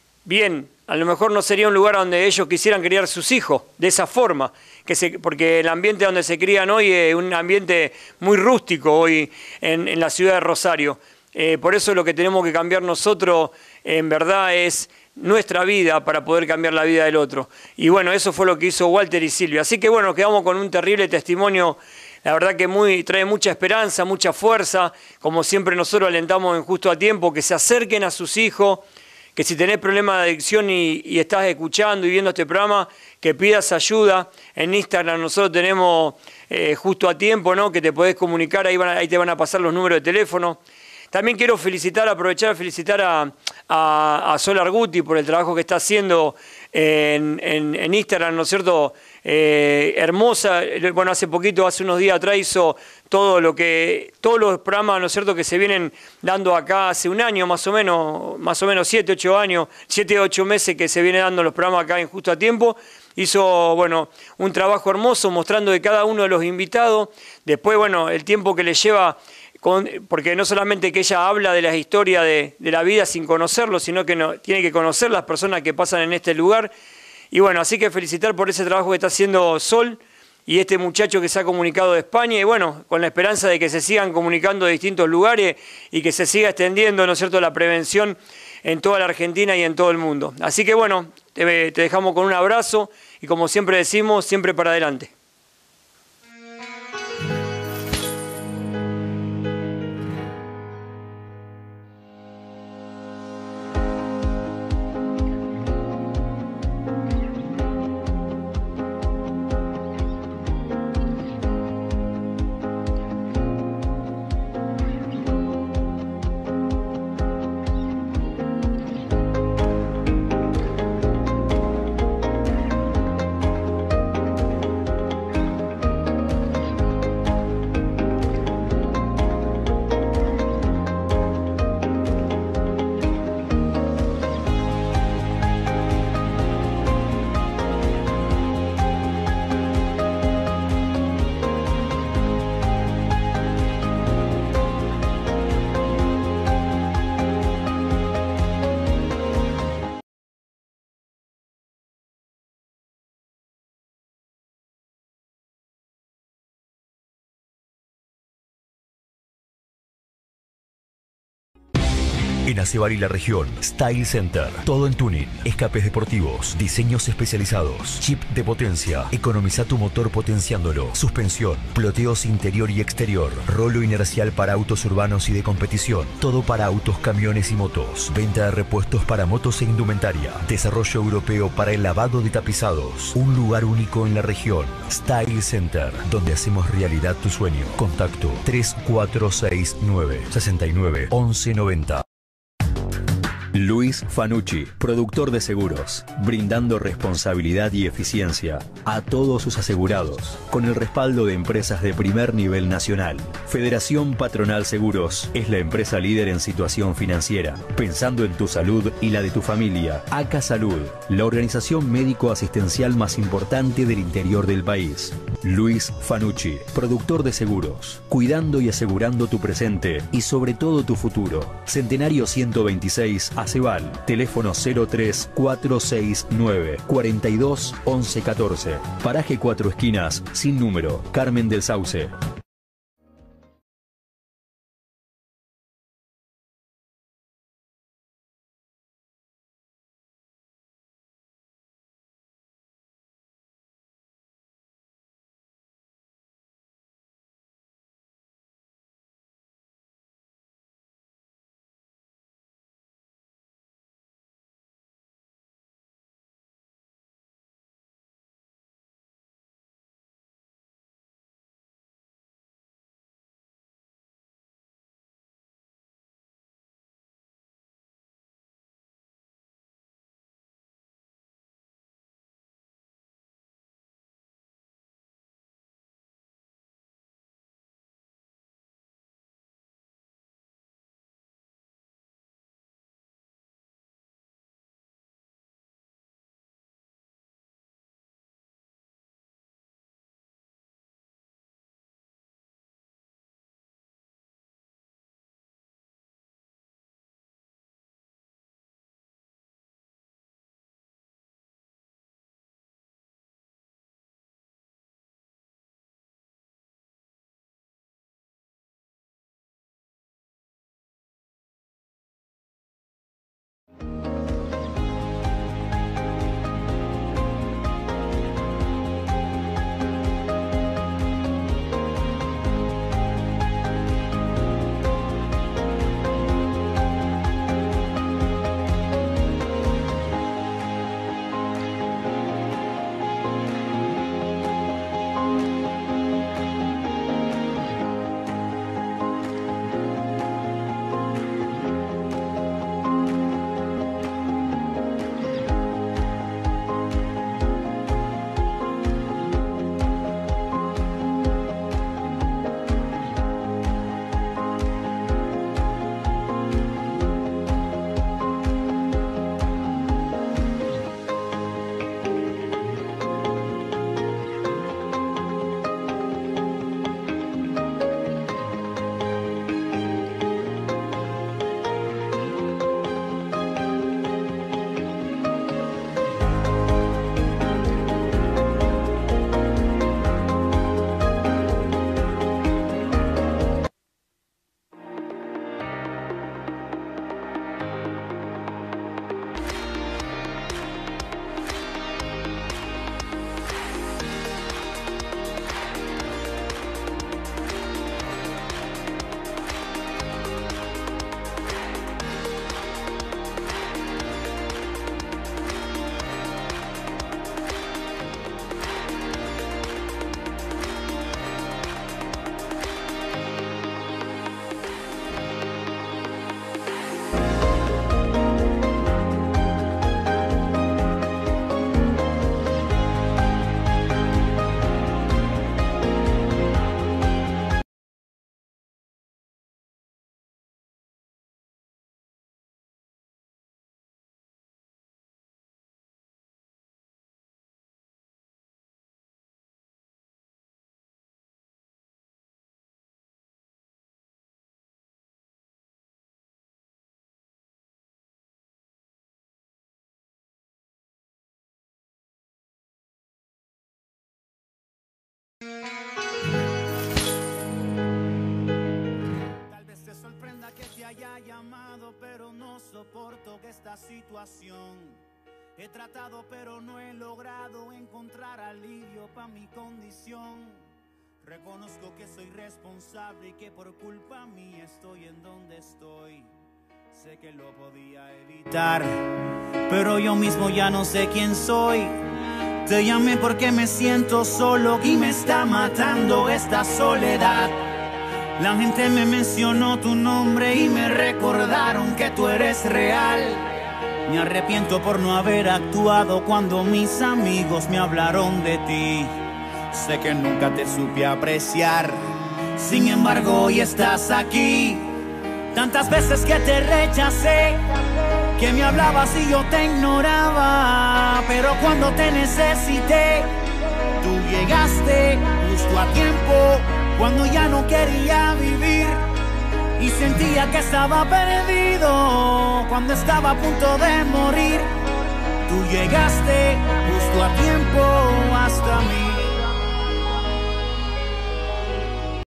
Bien, a lo mejor no sería un lugar donde ellos quisieran criar sus hijos de esa forma, que se, porque el ambiente donde se crían hoy es un ambiente muy rústico hoy en, en la ciudad de Rosario. Eh, por eso lo que tenemos que cambiar nosotros, en verdad, es nuestra vida para poder cambiar la vida del otro. Y bueno, eso fue lo que hizo Walter y Silvia. Así que bueno, quedamos con un terrible testimonio, la verdad que muy, trae mucha esperanza, mucha fuerza. Como siempre nosotros alentamos en Justo a Tiempo, que se acerquen a sus hijos, que si tenés problemas de adicción y, y estás escuchando y viendo este programa, que pidas ayuda. En Instagram nosotros tenemos eh, Justo a Tiempo, ¿no?, que te podés comunicar, ahí, van a, ahí te van a pasar los números de teléfono. También quiero felicitar, aprovechar a felicitar a, a, a Sol Arguti por el trabajo que está haciendo en, en, en Instagram, ¿no es cierto? Eh, hermosa, bueno, hace poquito, hace unos días atrás hizo todo lo que, todos los programas, ¿no es cierto?, que se vienen dando acá hace un año más o menos, más o menos siete, ocho años, siete, ocho meses que se vienen dando los programas acá en Justo a Tiempo. Hizo, bueno, un trabajo hermoso mostrando de cada uno de los invitados. Después, bueno, el tiempo que le lleva, con, porque no solamente que ella habla de las historias de, de la vida sin conocerlo, sino que no, tiene que conocer las personas que pasan en este lugar. Y bueno, así que felicitar por ese trabajo que está haciendo Sol y este muchacho que se ha comunicado de España. Y bueno, con la esperanza de que se sigan comunicando de distintos lugares y que se siga extendiendo, ¿no es cierto?, la prevención en toda la Argentina y en todo el mundo. Así que bueno, te, te dejamos con un abrazo y como siempre decimos, siempre para adelante. En Aceval y la región, Style Center. Todo en tuning, escapes deportivos, diseños especializados, chip de potencia. Economiza tu motor potenciándolo. Suspensión, ploteos interior y exterior. Rolo inercial para autos urbanos y de competición. Todo para autos, camiones y motos. Venta de repuestos para motos e indumentaria. Desarrollo europeo para el lavado de tapizados. Un lugar único en la región. Style Center, donde hacemos realidad tu sueño. Contacto tres cuatro seis nueve, seis nueve, once noventa. Luis Fanucci, productor de seguros, brindando responsabilidad y eficiencia a todos sus asegurados, con el respaldo de empresas de primer nivel nacional. Federación Patronal Seguros es la empresa líder en situación financiera, pensando en tu salud y la de tu familia. A C A Salud, la organización médico-asistencial más importante del interior del país. Luis Fanucci, productor de seguros, cuidando y asegurando tu presente y sobre todo tu futuro. Centenario ciento veintiséis, Aceval, teléfono cero tres cuatro seis nueve, cuarenta y dos, once catorce. Paraje Cuatro Esquinas, sin número, Carmen del Sauce. soporto que esta situación. He tratado pero no he logrado encontrar alivio para mi condición. Reconozco que soy responsable y que por culpa mía estoy en donde estoy. Sé que lo podía evitar, pero yo mismo ya no sé quién soy. Te llamé porque me siento solo y me está matando esta soledad. La gente me mencionó tu nombre y me recordaron que tú eres real. Me arrepiento por no haber actuado cuando mis amigos me hablaron de ti. Sé que nunca te supe apreciar, sin embargo hoy estás aquí. Tantas veces que te rechacé, que me hablabas y yo te ignoraba, pero cuando te necesité, tú llegaste justo a tiempo, cuando ya no quería vivir y sentía que estaba perdido, cuando estaba a punto de morir. Tú llegaste justo a tiempo hasta mí.